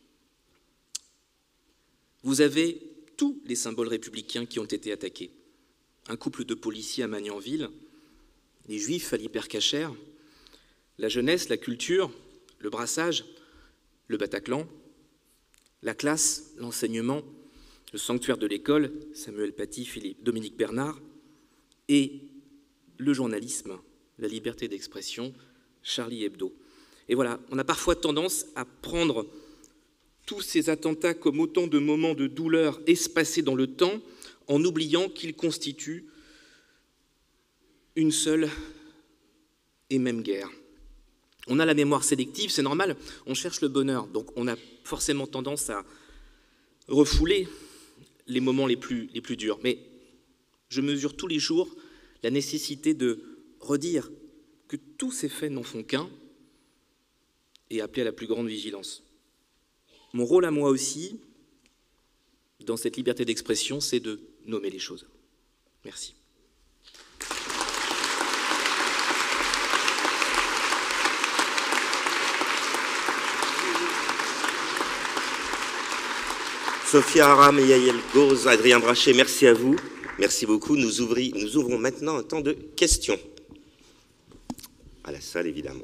vous avez tous les symboles républicains qui ont été attaqués. Un couple de policiers à Magnanville, les juifs à l'hypercachère, la jeunesse, la culture, le brassage, le Bataclan, la classe, l'enseignement, le sanctuaire de l'école, Samuel Paty, Philippe, Dominique Bernard, et le journalisme, la liberté d'expression, Charlie Hebdo. Et voilà, on a parfois tendance à prendre tous ces attentats comme autant de moments de douleur espacés dans le temps, en oubliant qu'ils constituent une seule et même guerre. On a la mémoire sélective, c'est normal, on cherche le bonheur, donc on a forcément tendance à refouler les moments les plus, les plus durs. Mais je mesure tous les jours la nécessité de redire que tous ces faits n'en font qu'un et appeler à la plus grande vigilance. Mon rôle à moi aussi, dans cette liberté d'expression, c'est de nommer les choses. Merci. Sophia Aram et Yael Gauze, Adrien Brachet, merci à vous. Merci beaucoup. Nous, ouvri, nous ouvrons maintenant un temps de questions. À la salle, évidemment.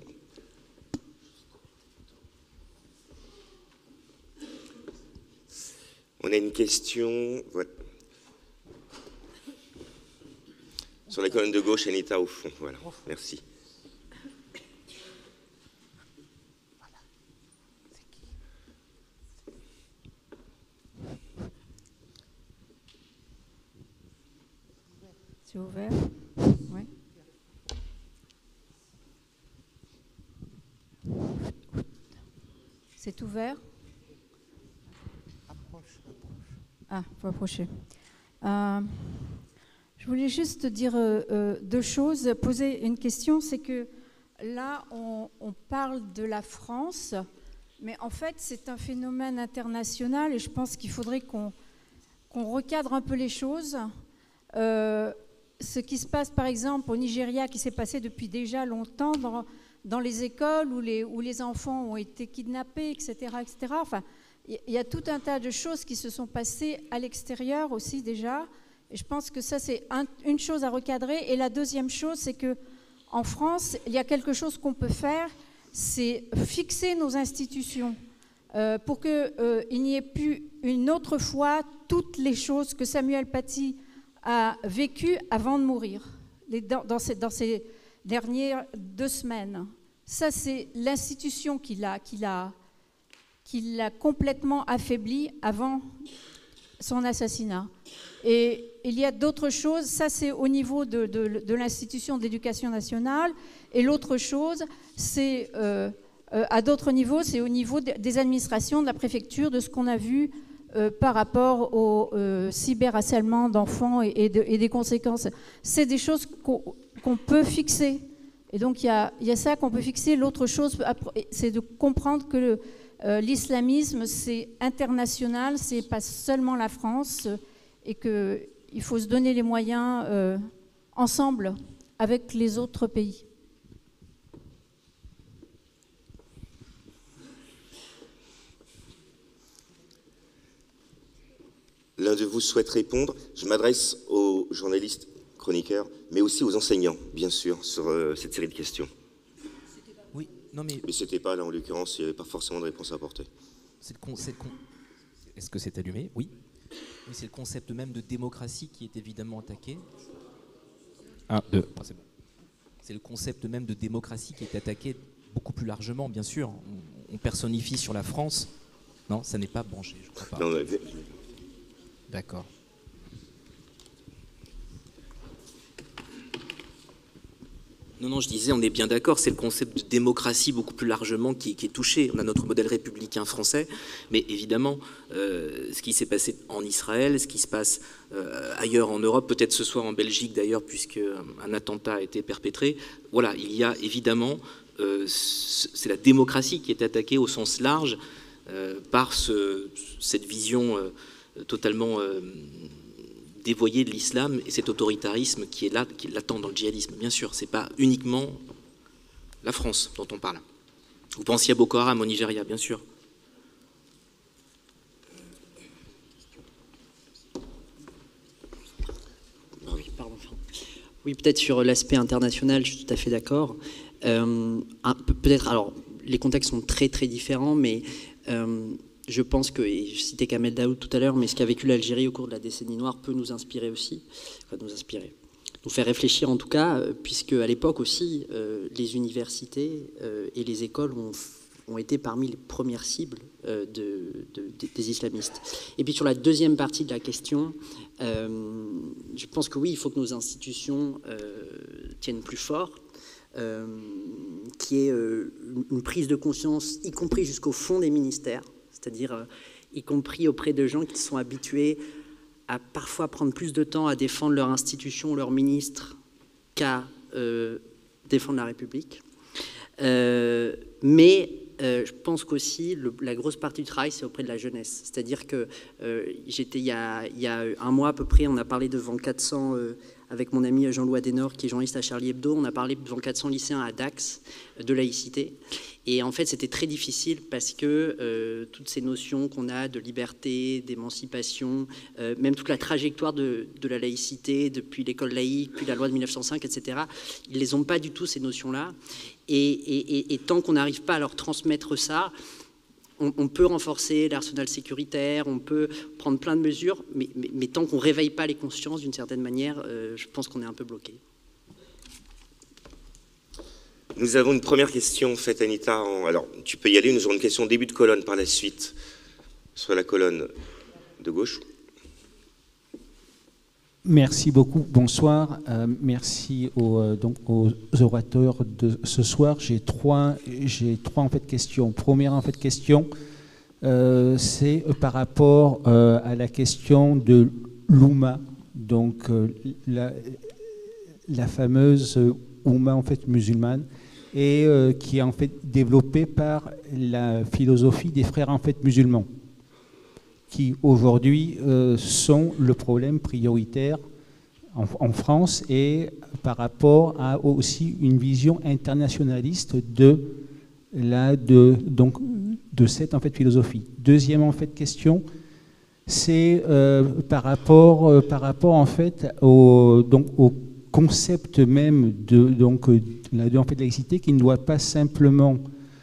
On a une question. Ouais. Sur la colonne de gauche, Anita au fond. Voilà, merci. C'est ouvert? Oui. C'est ouvert? Ah, il faut approcher. Euh, je voulais juste dire euh, deux choses, poser une question, c'est que là, on, on parle de la France, mais en fait, c'est un phénomène international et je pense qu'il faudrait qu'on qu'on recadre un peu les choses. Euh, ce qui se passe, par exemple, au Nigeria, qui s'est passé depuis déjà longtemps dans, dans les écoles où les, où les enfants ont été kidnappés, et cetera, et cetera. Enfin, il y a tout un tas de choses qui se sont passées à l'extérieur aussi déjà. Et je pense que ça, c'est un, une chose à recadrer. Et la deuxième chose, c'est qu'en France, il y a quelque chose qu'on peut faire, c'est fixer nos institutions euh, pour qu'il euh, n'y ait plus une autre fois toutes les choses que Samuel Paty a vécues avant de mourir, les, dans, dans, ces, dans ces dernières deux semaines. Ça, c'est l'institution qui l'a... Qui l'a qui l'a complètement affaibli avant son assassinat. Et il y a d'autres choses, ça c'est au niveau de, de, de l'institution d'éducation nationale, et l'autre chose, c'est euh, euh, à d'autres niveaux, c'est au niveau des administrations, de la préfecture, de ce qu'on a vu euh, par rapport au euh, cyberharcèlement d'enfants et, et, de, et des conséquences. C'est des choses qu'on, qu'on peut fixer. Et donc il y a, il y a ça qu'on peut fixer. L'autre chose, c'est de comprendre que le, Euh, l'islamisme, c'est international, c'est pas seulement la France, euh, et qu'il faut se donner les moyens euh, ensemble avec les autres pays. L'un de vous souhaite répondre. Je m'adresse aux journalistes, chroniqueurs, mais aussi aux enseignants, bien sûr, sur euh, cette série de questions. Non mais mais c'était pas là en l'occurrence, il n'y avait pas forcément de réponse à apporter. C'est le con, c'est le con... Est-ce que c'est allumé? Oui. Oui, c'est le concept même de démocratie qui est évidemment attaqué. Un, deux, ah, c'est bon. C'est le concept même de démocratie qui est attaqué beaucoup plus largement, bien sûr. On, on personnifie sur la France. Non, ça n'est pas branché, je crois pas. Non, non, d'accord. Non, non, je disais, on est bien d'accord, c'est le concept de démocratie beaucoup plus largement qui, qui est touché. On a notre modèle républicain français, mais évidemment, euh, ce qui s'est passé en Israël, ce qui se passe euh, ailleurs en Europe, peut-être ce soir en Belgique d'ailleurs, puisque un attentat a été perpétré, voilà, il y a évidemment, euh, c'est la démocratie qui est attaquée au sens large euh, par ce, cette vision euh, totalement... Euh, dévoyé de l'islam et cet autoritarisme qui est là, qui est latent dans le djihadisme. Bien sûr, c'est pas uniquement la France dont on parle. Vous pensiez à Boko Haram au Nigeria, bien sûr. Oui, pardon. Oui, peut-être sur l'aspect international, je suis tout à fait d'accord. Euh, peut-être, alors, les contextes sont très très différents, mais euh, je pense que, et je citais Kamel Daoud tout à l'heure, mais ce qu'a vécu l'Algérie au cours de la décennie noire peut nous inspirer aussi, enfin, nous inspirer, nous faire réfléchir en tout cas, puisque à l'époque aussi, euh, les universités euh, et les écoles ont, ont été parmi les premières cibles euh, de, de, des islamistes. Et puis sur la deuxième partie de la question, euh, je pense que oui, il faut que nos institutions euh, tiennent plus fort, euh, qu'il y ait euh, une prise de conscience, y compris jusqu'au fond des ministères, c'est-à-dire euh, y compris auprès de gens qui sont habitués à parfois prendre plus de temps à défendre leur institution, leur ministre, qu'à euh, défendre la République. Euh, mais euh, je pense qu'aussi, le, la grosse partie du travail, c'est auprès de la jeunesse. C'est-à-dire que euh, j'étais il y, a, il y a un mois à peu près, on a parlé devant quatre cents, euh, avec mon ami Jean-Louis Adenor, qui est journaliste à Charlie Hebdo, on a parlé devant quatre cents lycéens à Dax de laïcité. Et en fait, c'était très difficile parce que euh, toutes ces notions qu'on a de liberté, d'émancipation, euh, même toute la trajectoire de, de la laïcité depuis l'école laïque, puis la loi de mille neuf cent cinq, et cetera, ils ne les ont pas du tout, ces notions-là. Et, et, et, et tant qu'on n'arrive pas à leur transmettre ça, on, on peut renforcer l'arsenal sécuritaire, on peut prendre plein de mesures, mais, mais, mais tant qu'on ne réveille pas les consciences d'une certaine manière, euh, je pense qu'on est un peu bloqué. Nous avons une première question faite, Anita. En... Alors, tu peux y aller. Nous aurons une question début de colonne par la suite, sur la colonne de gauche. Merci beaucoup. Bonsoir. Euh, merci aux, euh, donc aux orateurs de ce soir. J'ai trois, j'ai trois en fait questions. Première en fait question, euh, c'est par rapport euh, à la question de l'Oumma, donc euh, la, la fameuse Oumma en fait musulmane, et euh, qui est en fait développée par la philosophie des frères en fait musulmans, qui aujourd'hui euh, sont le problème prioritaire en, en France, et par rapport à aussi une vision internationaliste de, la, de, donc, de cette en fait, philosophie. Deuxième en fait, question, c'est euh, par rapport, euh, par rapport en fait, au, donc, au concept même de, donc, de la de, en fait, laïcité, qui ne doit pas simplement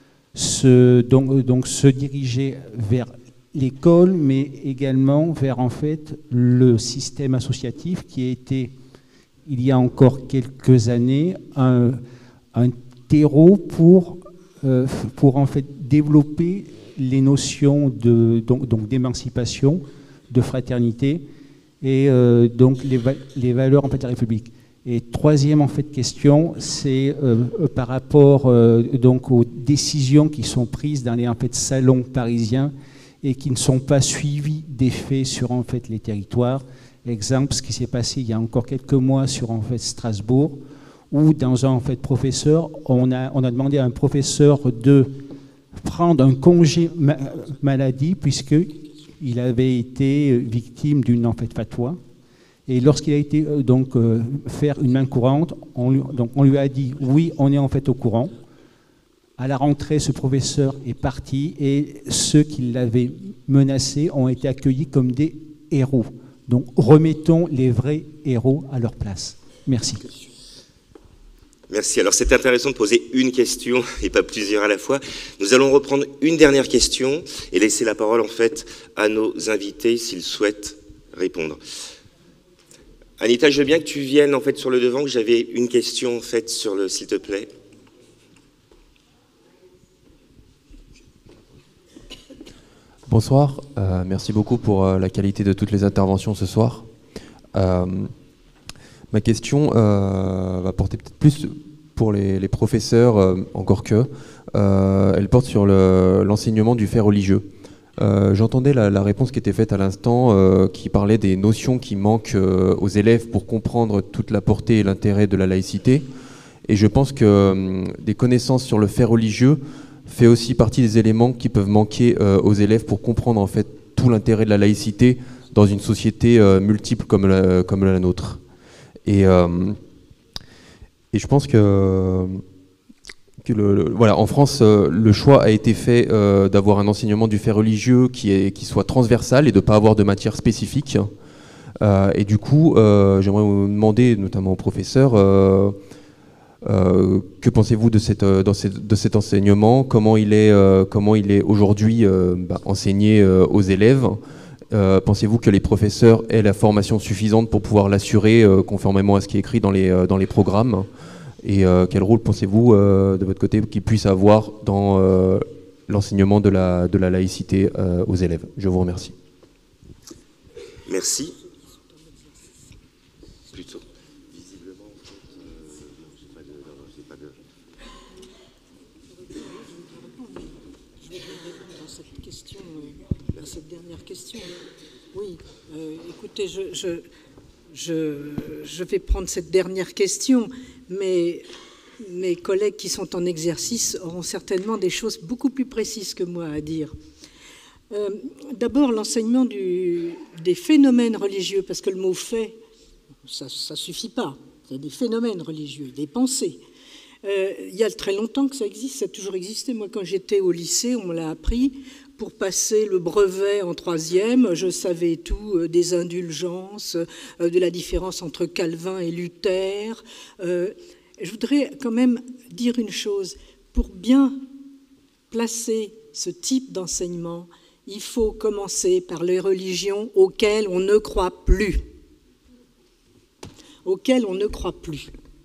se, donc, donc, se diriger vers l'école, mais également vers en fait le système associatif qui a été, il y a encore quelques années, un, un terreau pour, euh, pour en fait développer les notions de, donc, donc d'émancipation, de fraternité et euh, donc les, les valeurs en fait de la République. Et troisième en fait question, c'est euh, par rapport euh, donc aux décisions qui sont prises dans les en fait salons parisiens et qui ne sont pas suivis d'effets sur en fait les territoires. Exemple, ce qui s'est passé il y a encore quelques mois sur en fait Strasbourg, où dans un en fait professeur, on a on a demandé à un professeur de prendre un congé ma maladie puisque il avait été victime d'une en fait fatwa. Et lorsqu'il a été euh, donc euh, faire une main courante, on lui, donc on lui a dit oui, on est en fait au courant. À la rentrée, ce professeur est parti et ceux qui l'avaient menacé ont été accueillis comme des héros. Donc remettons les vrais héros à leur place. Merci. Merci. Alors c'est intéressant de poser une question et pas plusieurs à la fois. Nous allons reprendre une dernière question et laisser la parole en fait à nos invités s'ils souhaitent répondre. Anita, je veux bien que tu viennes en fait sur le devant, que j'avais une question en fait sur le, s'il te plaît. Bonsoir, euh, merci beaucoup pour euh, la qualité de toutes les interventions ce soir. Euh, ma question euh, va porter peut-être plus pour les, les professeurs, euh, encore que, euh, elle porte sur le, l'enseignement du fait religieux. Euh, j'entendais la, la réponse qui était faite à l'instant, euh, qui parlait des notions qui manquent euh, aux élèves pour comprendre toute la portée et l'intérêt de la laïcité. Et je pense que euh, des connaissances sur le fait religieux fait aussi partie des éléments qui peuvent manquer euh, aux élèves pour comprendre en fait tout l'intérêt de la laïcité dans une société euh, multiple comme la, comme la nôtre. Et, euh, et je pense que... Que le, le, voilà, en France, euh, le choix a été fait euh, d'avoir un enseignement du fait religieux qui, est, qui soit transversal et de ne pas avoir de matière spécifique. Euh, et du coup, euh, j'aimerais vous demander, notamment aux professeurs, euh, euh, que pensez-vous de, cette, dans cette, de cet enseignement? Comment il est, euh, comment il est aujourd'hui euh, bah, enseigné euh, aux élèves? euh, Pensez-vous que les professeurs aient la formation suffisante pour pouvoir l'assurer euh, conformément à ce qui est écrit dans les, euh, dans les programmes? Et euh, quel rôle pensez-vous, euh, de votre côté, qu'ils puissent avoir dans euh, l'enseignement de la, de la laïcité euh, aux élèves? Je vous remercie. Merci. Plutôt. Visiblement, euh, j'ai pas de... Non, j'ai pas de... Je vais répondre dans cette question, dans cette dernière question. Oui, euh, écoutez, je... je... Je, je vais prendre cette dernière question, mais mes collègues qui sont en exercice auront certainement des choses beaucoup plus précises que moi à dire. Euh, D'abord, l'enseignement des phénomènes religieux, parce que le mot « fait », ça ne suffit pas. Il y a des phénomènes religieux, des pensées. Euh, il y a très longtemps que ça existe, ça a toujours existé. Moi, quand j'étais au lycée, on me l'a appris. Pour passer le brevet en troisième, je savais tout euh, des indulgences, euh, de la différence entre Calvin et Luther. Euh, je voudrais quand même dire une chose. Pour bien placer ce type d'enseignement, il faut commencer par les religions auxquelles on ne croit plus. Auxquelles on ne croit plus.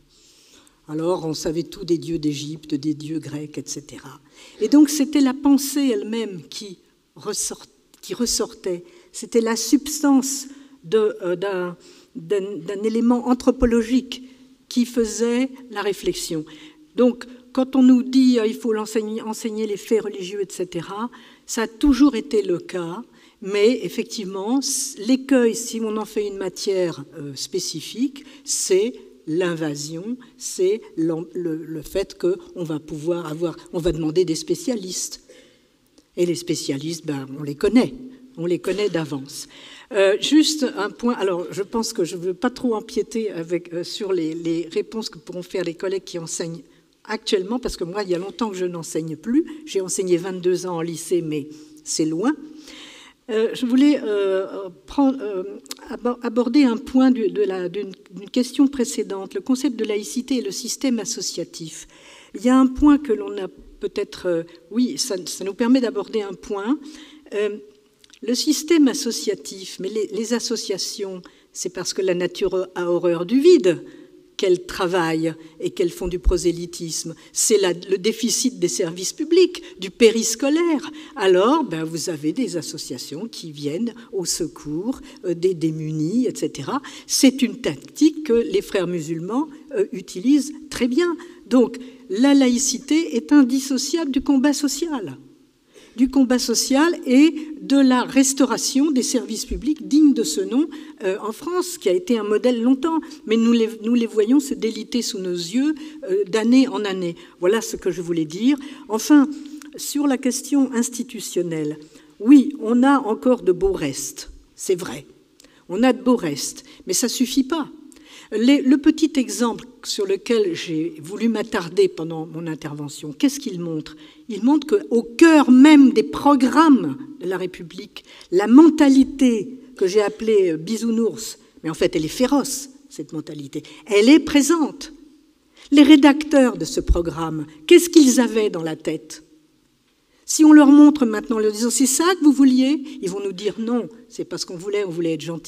Alors, on savait tout des dieux d'Égypte, des dieux grecs, et cetera. Et donc, c'était la pensée elle-même qui, ressort, qui ressortait. C'était la substance de, euh, d'un, d'un, d'un élément anthropologique qui faisait la réflexion. Donc, quand on nous dit euh, il faut l'enseigner, enseigner les faits religieux, et cetera, ça a toujours été le cas, mais effectivement, l'écueil, si on en fait une matière euh, spécifique, c'est l'invasion, c'est le, le, le fait qu'on va pouvoir avoir, on va demander des spécialistes. Et les spécialistes, ben, on les connaît, on les connaît d'avance. Euh, juste un point, alors je pense que je ne veux pas trop empiéter avec, euh, sur les, les réponses que pourront faire les collègues qui enseignent actuellement, parce que moi, il y a longtemps que je n'enseigne plus. J'ai enseigné vingt-deux ans en lycée, mais c'est loin. Euh, je voulais euh, prendre, euh, aborder un point du, de la, d'une, d'une question précédente, le concept de laïcité et le système associatif. Il y a un point que l'on a peut-être... Euh, oui, ça, ça nous permet d'aborder un point. Euh, le système associatif, mais les, les associations, c'est parce que la nature a horreur du vide qu'elles travaillent et qu'elles font du prosélytisme. C'est la, le déficit des services publics, du périscolaire. Alors, ben, vous avez des associations qui viennent au secours euh, des démunis, et cetera. C'est une tactique que les frères musulmans euh, utilisent très bien. Donc, la laïcité est indissociable du combat social. du combat social et de la restauration des services publics dignes de ce nom euh, en France, qui a été un modèle longtemps, mais nous les, nous les voyons se déliter sous nos yeux euh, d'année en année. Voilà ce que je voulais dire. Enfin, sur la question institutionnelle, oui, on a encore de beaux restes, c'est vrai. On a de beaux restes, mais ça ne suffit pas. Les, le petit exemple sur lequel j'ai voulu m'attarder pendant mon intervention, qu'est-ce qu'il montre ? Il montre qu'au cœur même des programmes de la République, la mentalité que j'ai appelée bisounours, mais en fait elle est féroce, cette mentalité, elle est présente. Les rédacteurs de ce programme, qu'est-ce qu'ils avaient dans la tête ? Si on leur montre maintenant, en leur disant « c'est ça que vous vouliez ?» ils vont nous dire « non, c'est parce qu'on voulait, on voulait être gentil ».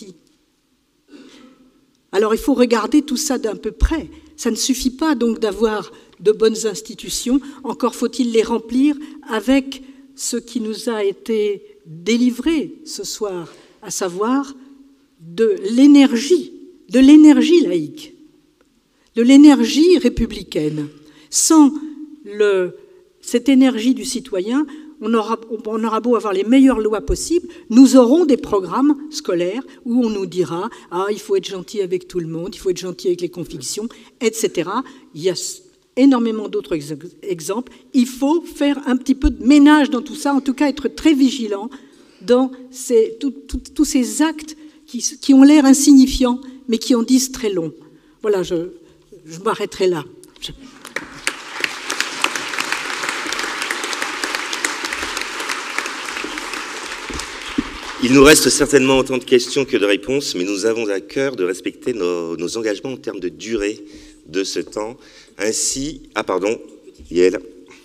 Alors il faut regarder tout ça d'un peu près. Ça ne suffit pas donc d'avoir de bonnes institutions, encore faut-il les remplir avec ce qui nous a été délivré ce soir, à savoir de l'énergie, de l'énergie laïque, de l'énergie républicaine. Sans le, cette énergie du citoyen, on aura, on aura beau avoir les meilleures lois possibles, nous aurons des programmes scolaires où on nous dira « ah, il faut être gentil avec tout le monde, il faut être gentil avec les convictions, et cetera » Il y a énormément d'autres ex- exemples. Il faut faire un petit peu de ménage dans tout ça, en tout cas être très vigilant dans ces, tout, tout, tous ces actes qui, qui ont l'air insignifiants, mais qui en disent très long. Voilà, je, je m'arrêterai là. Je... Il nous reste certainement autant de questions que de réponses, mais nous avons à cœur de respecter nos, nos engagements en termes de durée de ce temps. Ainsi, ah pardon, Yael.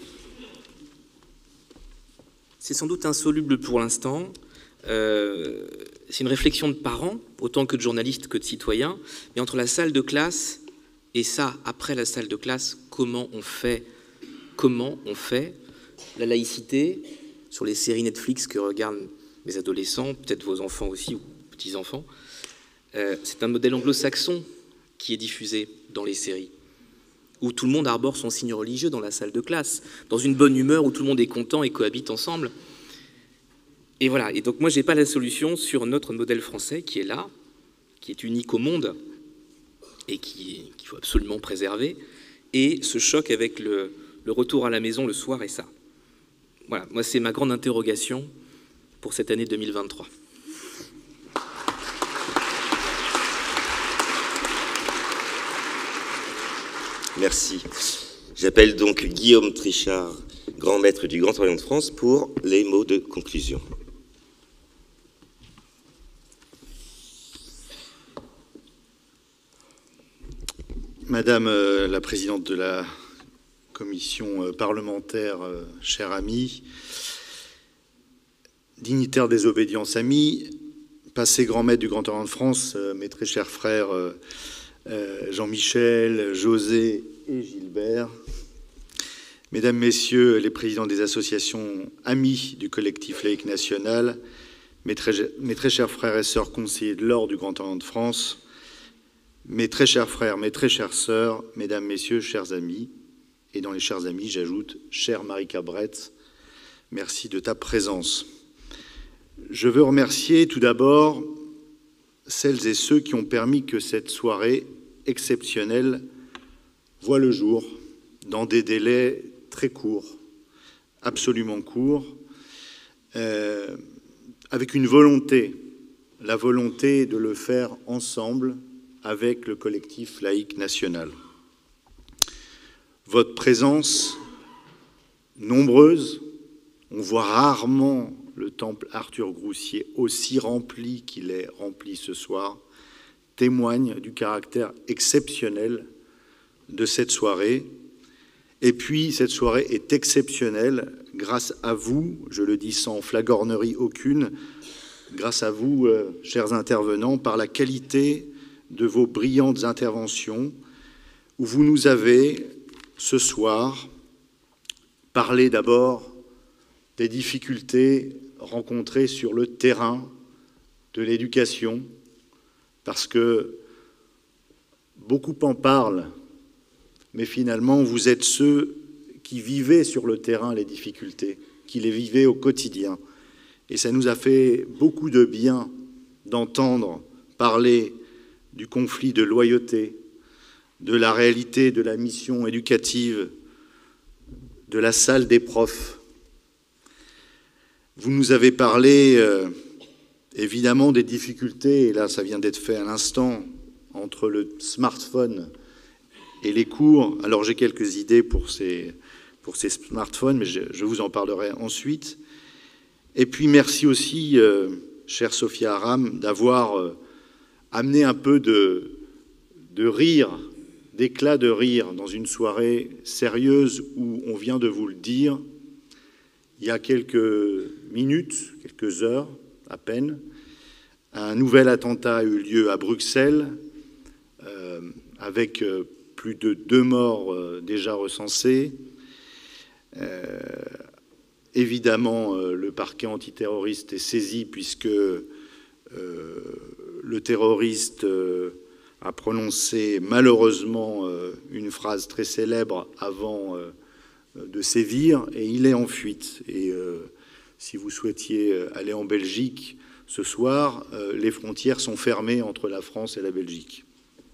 C'est sans doute insoluble pour l'instant. Euh, c'est une réflexion de parents, autant que de journalistes que de citoyens. Mais entre la salle de classe et ça, après la salle de classe, comment on fait, comment on fait la laïcité sur les séries Netflix que regardent mes adolescents, peut-être vos enfants aussi, ou petits-enfants. Euh, c'est un modèle anglo-saxon qui est diffusé dans les séries, où tout le monde arbore son signe religieux dans la salle de classe, dans une bonne humeur, où tout le monde est content et cohabite ensemble. Et voilà, et donc moi, je n'ai pas la solution sur notre modèle français qui est là, qui est unique au monde, et qui, qu'il faut absolument préserver, et ce choc avec le, le retour à la maison le soir et ça. Voilà, moi, c'est ma grande interrogation pour cette année deux mille vingt-trois. Merci. J'appelle donc Guillaume Trichard, grand maître du Grand Orient de France, pour les mots de conclusion. Madame euh, la présidente de la commission euh, parlementaire, euh, chère amie, dignitaires des obédiences, amis, passés grands maîtres du Grand Orient de France, euh, mes très chers frères euh, euh, Jean-Michel, José et Gilbert, mesdames, messieurs les présidents des associations amis du collectif laïque national, mes très, mes très chers frères et sœurs conseillers de l'Ordre du Grand Orient de France, mes très chers frères, mes très chères sœurs, mesdames, messieurs, chers amis, et dans les chers amis, j'ajoute, chère Marie Cabretz, merci de ta présence. Je veux remercier tout d'abord celles et ceux qui ont permis que cette soirée exceptionnelle voit le jour dans des délais très courts, absolument courts, euh, avec une volonté, la volonté de le faire ensemble avec le collectif laïque national. Votre présence nombreuse, on voit rarement le temple Arthur Groussier aussi rempli qu'il est rempli ce soir, témoigne du caractère exceptionnel de cette soirée. Et puis, cette soirée est exceptionnelle grâce à vous, je le dis sans flagornerie aucune, grâce à vous, euh, chers intervenants, par la qualité de vos brillantes interventions, où vous nous avez, ce soir, parlé d'abord des difficultés rencontrées sur le terrain de l'éducation, parce que beaucoup en parlent, mais finalement, vous êtes ceux qui vivaient sur le terrain les difficultés, qui les vivaient au quotidien. Et ça nous a fait beaucoup de bien d'entendre parler du conflit de loyauté, de la réalité de la mission éducative, de la salle des profs. Vous nous avez parlé, euh, évidemment, des difficultés, et là, ça vient d'être fait à l'instant, entre le smartphone et les cours. Alors, j'ai quelques idées pour ces, pour ces smartphones, mais je, je vous en parlerai ensuite. Et puis, merci aussi, euh, chère Sophia Aram, d'avoir euh, amené un peu de, de rire, d'éclat de rire dans une soirée sérieuse où on vient de vous le dire, il y a quelques minutes, quelques heures à peine, un nouvel attentat a eu lieu à Bruxelles, euh, avec euh, plus de deux morts euh, déjà recensés. Euh, évidemment, euh, le parquet antiterroriste est saisi puisque euh, le terroriste euh, a prononcé malheureusement euh, une phrase très célèbre avant euh, de sévir, et il est en fuite. Et euh, si vous souhaitiez aller en Belgique ce soir, euh, les frontières sont fermées entre la France et la Belgique.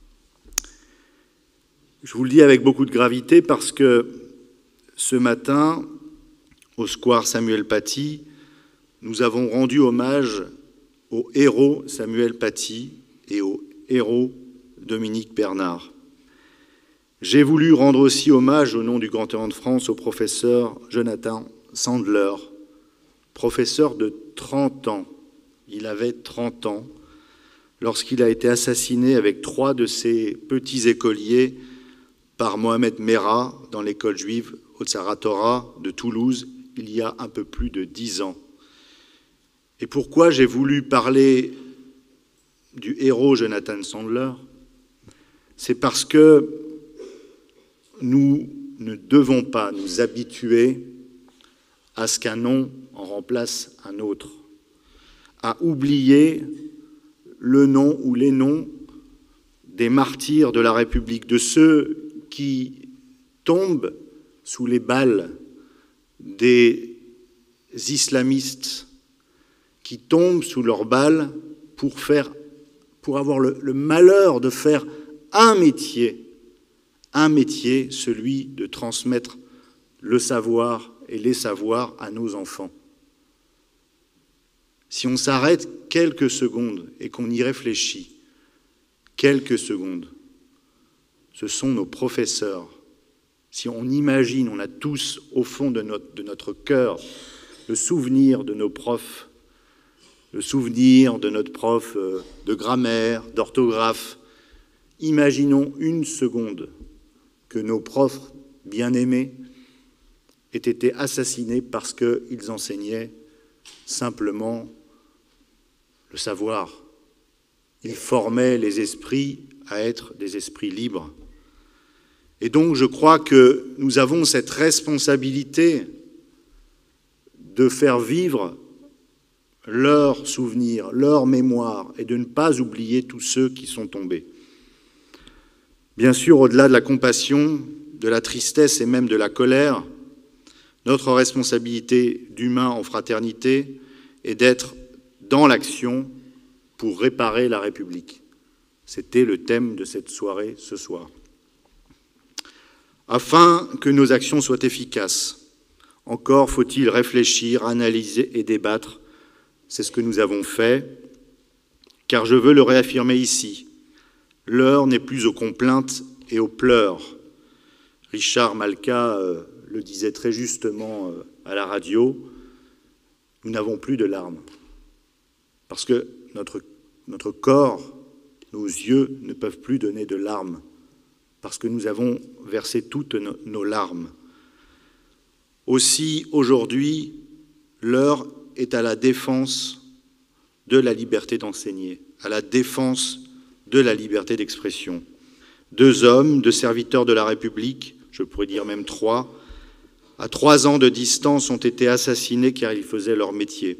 Je vous le dis avec beaucoup de gravité parce que ce matin, au square Samuel Paty, nous avons rendu hommage au héros Samuel Paty et au héros Dominique Bernard. J'ai voulu rendre aussi hommage au nom du Grand Orient de France au professeur Jonathan Sandler, professeur de trente ans. Il avait trente ans lorsqu'il a été assassiné avec trois de ses petits écoliers par Mohamed Merah dans l'école juive Otsara Torah de Toulouse il y a un peu plus de dix ans. Et pourquoi j'ai voulu parler du héros Jonathan Sandler? C'est parce que nous ne devons pas nous habituer à ce qu'un nom en remplace un autre, à oublier le nom ou les noms des martyrs de la République, de ceux qui tombent sous les balles des islamistes, qui tombent sous leurs balles pour, faire, pour avoir le, le malheur de faire un métier, un métier, celui de transmettre le savoir et les savoirs à nos enfants. Si on s'arrête quelques secondes et qu'on y réfléchit, quelques secondes, ce sont nos professeurs. Si on imagine, on a tous au fond de notre, de notre cœur le souvenir de nos profs, le souvenir de notre prof de grammaire, d'orthographe. Imaginons une seconde que nos profs bien-aimés aient été assassinés parce qu'ils enseignaient simplement le savoir. Il formait les esprits à être des esprits libres. Et donc je crois que nous avons cette responsabilité de faire vivre leurs souvenirs, leur mémoire, et de ne pas oublier tous ceux qui sont tombés. Bien sûr, au-delà de la compassion, de la tristesse et même de la colère, notre responsabilité d'humain en fraternité est d'être dans l'action pour réparer la République. C'était le thème de cette soirée ce soir. Afin que nos actions soient efficaces, encore faut-il réfléchir, analyser et débattre. C'est ce que nous avons fait, car je veux le réaffirmer ici. L'heure n'est plus aux complaintes et aux pleurs. Richard Malka euh, le disait très justement euh, à la radio, nous n'avons plus de larmes. Parce que notre, notre corps, nos yeux ne peuvent plus donner de larmes, parce que nous avons versé toutes nos, nos larmes. Aussi, aujourd'hui, l'heure est à la défense de la liberté d'enseigner, à la défense de la liberté d'expression. Deux hommes, deux serviteurs de la République, je pourrais dire même trois, à trois ans de distance ont été assassinés car ils faisaient leur métier.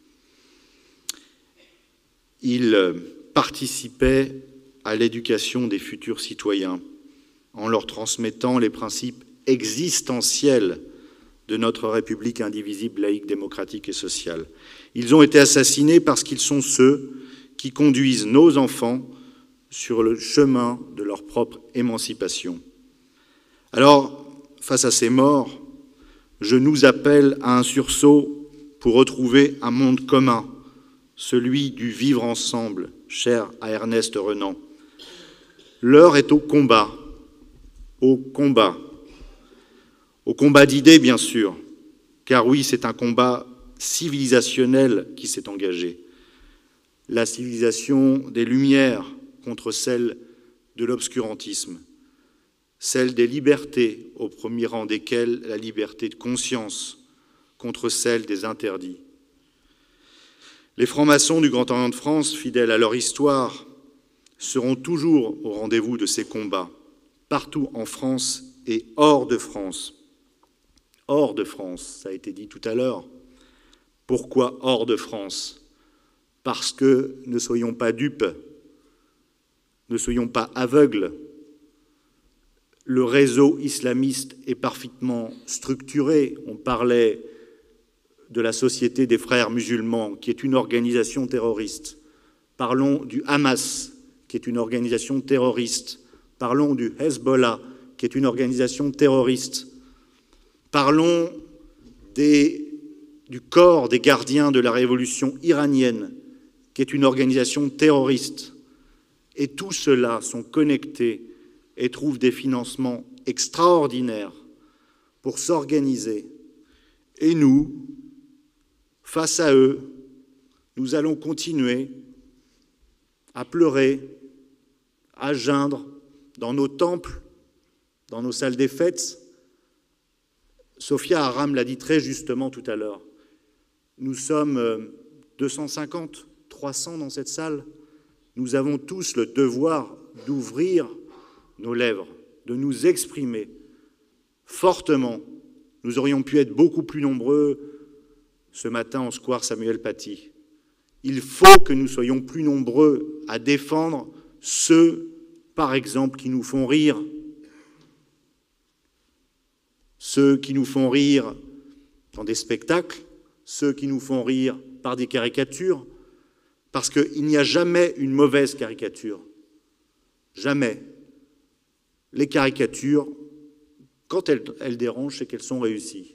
Ils participaient à l'éducation des futurs citoyens en leur transmettant les principes existentiels de notre République indivisible, laïque, démocratique et sociale. Ils ont été assassinés parce qu'ils sont ceux qui conduisent nos enfants sur le chemin de leur propre émancipation. Alors, face à ces morts, je nous appelle à un sursaut pour retrouver un monde commun, celui du vivre ensemble, cher à Ernest Renan. L'heure est au combat, au combat. Au combat d'idées, bien sûr, car oui, c'est un combat civilisationnel qui s'est engagé. La civilisation des Lumières contre celle de l'obscurantisme, celle des libertés, au premier rang desquelles la liberté de conscience, contre celle des interdits. Les francs-maçons du Grand Orient de France, fidèles à leur histoire, seront toujours au rendez-vous de ces combats, partout en France et hors de France. Hors de France, ça a été dit tout à l'heure. Pourquoi hors de France? Parce que ne soyons pas dupes, ne soyons pas aveugles. Le réseau islamiste est parfaitement structuré. On parlait de la Société des Frères musulmans, qui est une organisation terroriste. Parlons du Hamas, qui est une organisation terroriste. Parlons du Hezbollah, qui est une organisation terroriste. Parlons des, du corps des gardiens de la révolution iranienne, qui est une organisation terroriste. Et tous ceux-là sont connectés et trouvent des financements extraordinaires pour s'organiser. Et nous, face à eux, nous allons continuer à pleurer, à geindre dans nos temples, dans nos salles des fêtes. Sophia Aram l'a dit très justement tout à l'heure. Nous sommes deux cent cinquante, trois cents dans cette salle. Nous avons tous le devoir d'ouvrir nos lèvres, de nous exprimer fortement. Nous aurions pu être beaucoup plus nombreux ce matin au square Samuel Paty. Il faut que nous soyons plus nombreux à défendre ceux, par exemple, qui nous font rire. Ceux qui nous font rire dans des spectacles, ceux qui nous font rire par des caricatures, parce qu'il n'y a jamais une mauvaise caricature. Jamais. Les caricatures, quand elles, elles dérangent, c'est qu'elles sont réussies.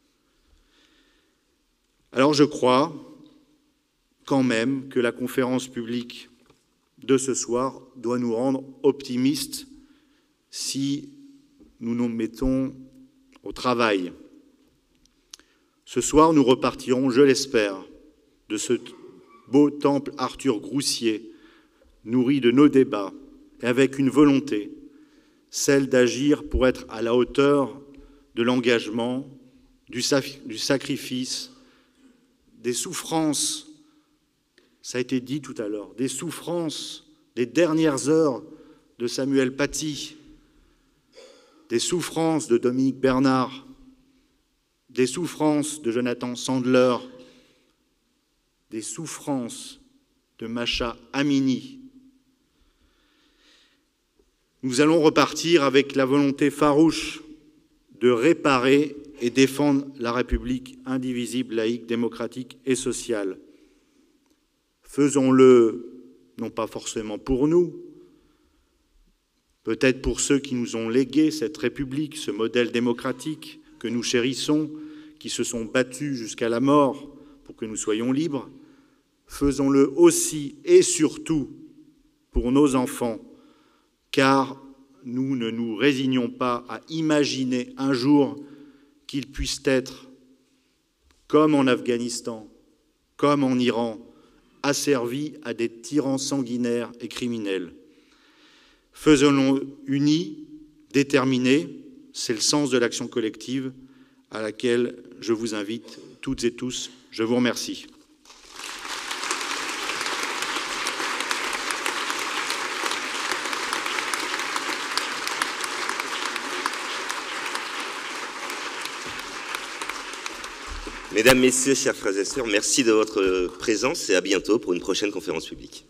Alors je crois quand même que la conférence publique de ce soir doit nous rendre optimistes si nous nous mettons au travail. Ce soir, nous repartirons, je l'espère, de ce beau temple Arthur Groussier, nourri de nos débats, et avec une volonté, celle d'agir pour être à la hauteur de l'engagement, du, du sacrifice, des souffrances, ça a été dit tout à l'heure, des souffrances des dernières heures de Samuel Paty, des souffrances de Dominique Bernard, des souffrances de Jonathan Sandler, des souffrances de Masha Amini. Nous allons repartir avec la volonté farouche de réparer et défendre la République indivisible, laïque, démocratique et sociale. Faisons-le, non pas forcément pour nous, peut-être pour ceux qui nous ont légué cette République, ce modèle démocratique que nous chérissons, qui se sont battus jusqu'à la mort pour que nous soyons libres. Faisons-le aussi et surtout pour nos enfants, car nous ne nous résignons pas à imaginer un jour qu'ils puissent être, comme en Afghanistan, comme en Iran, asservis à des tyrans sanguinaires et criminels. Faisons-le unis, déterminés, c'est le sens de l'action collective à laquelle je vous invite toutes et tous. Je vous remercie. Mesdames, Messieurs, chers frères et sœurs, merci de votre présence et à bientôt pour une prochaine conférence publique.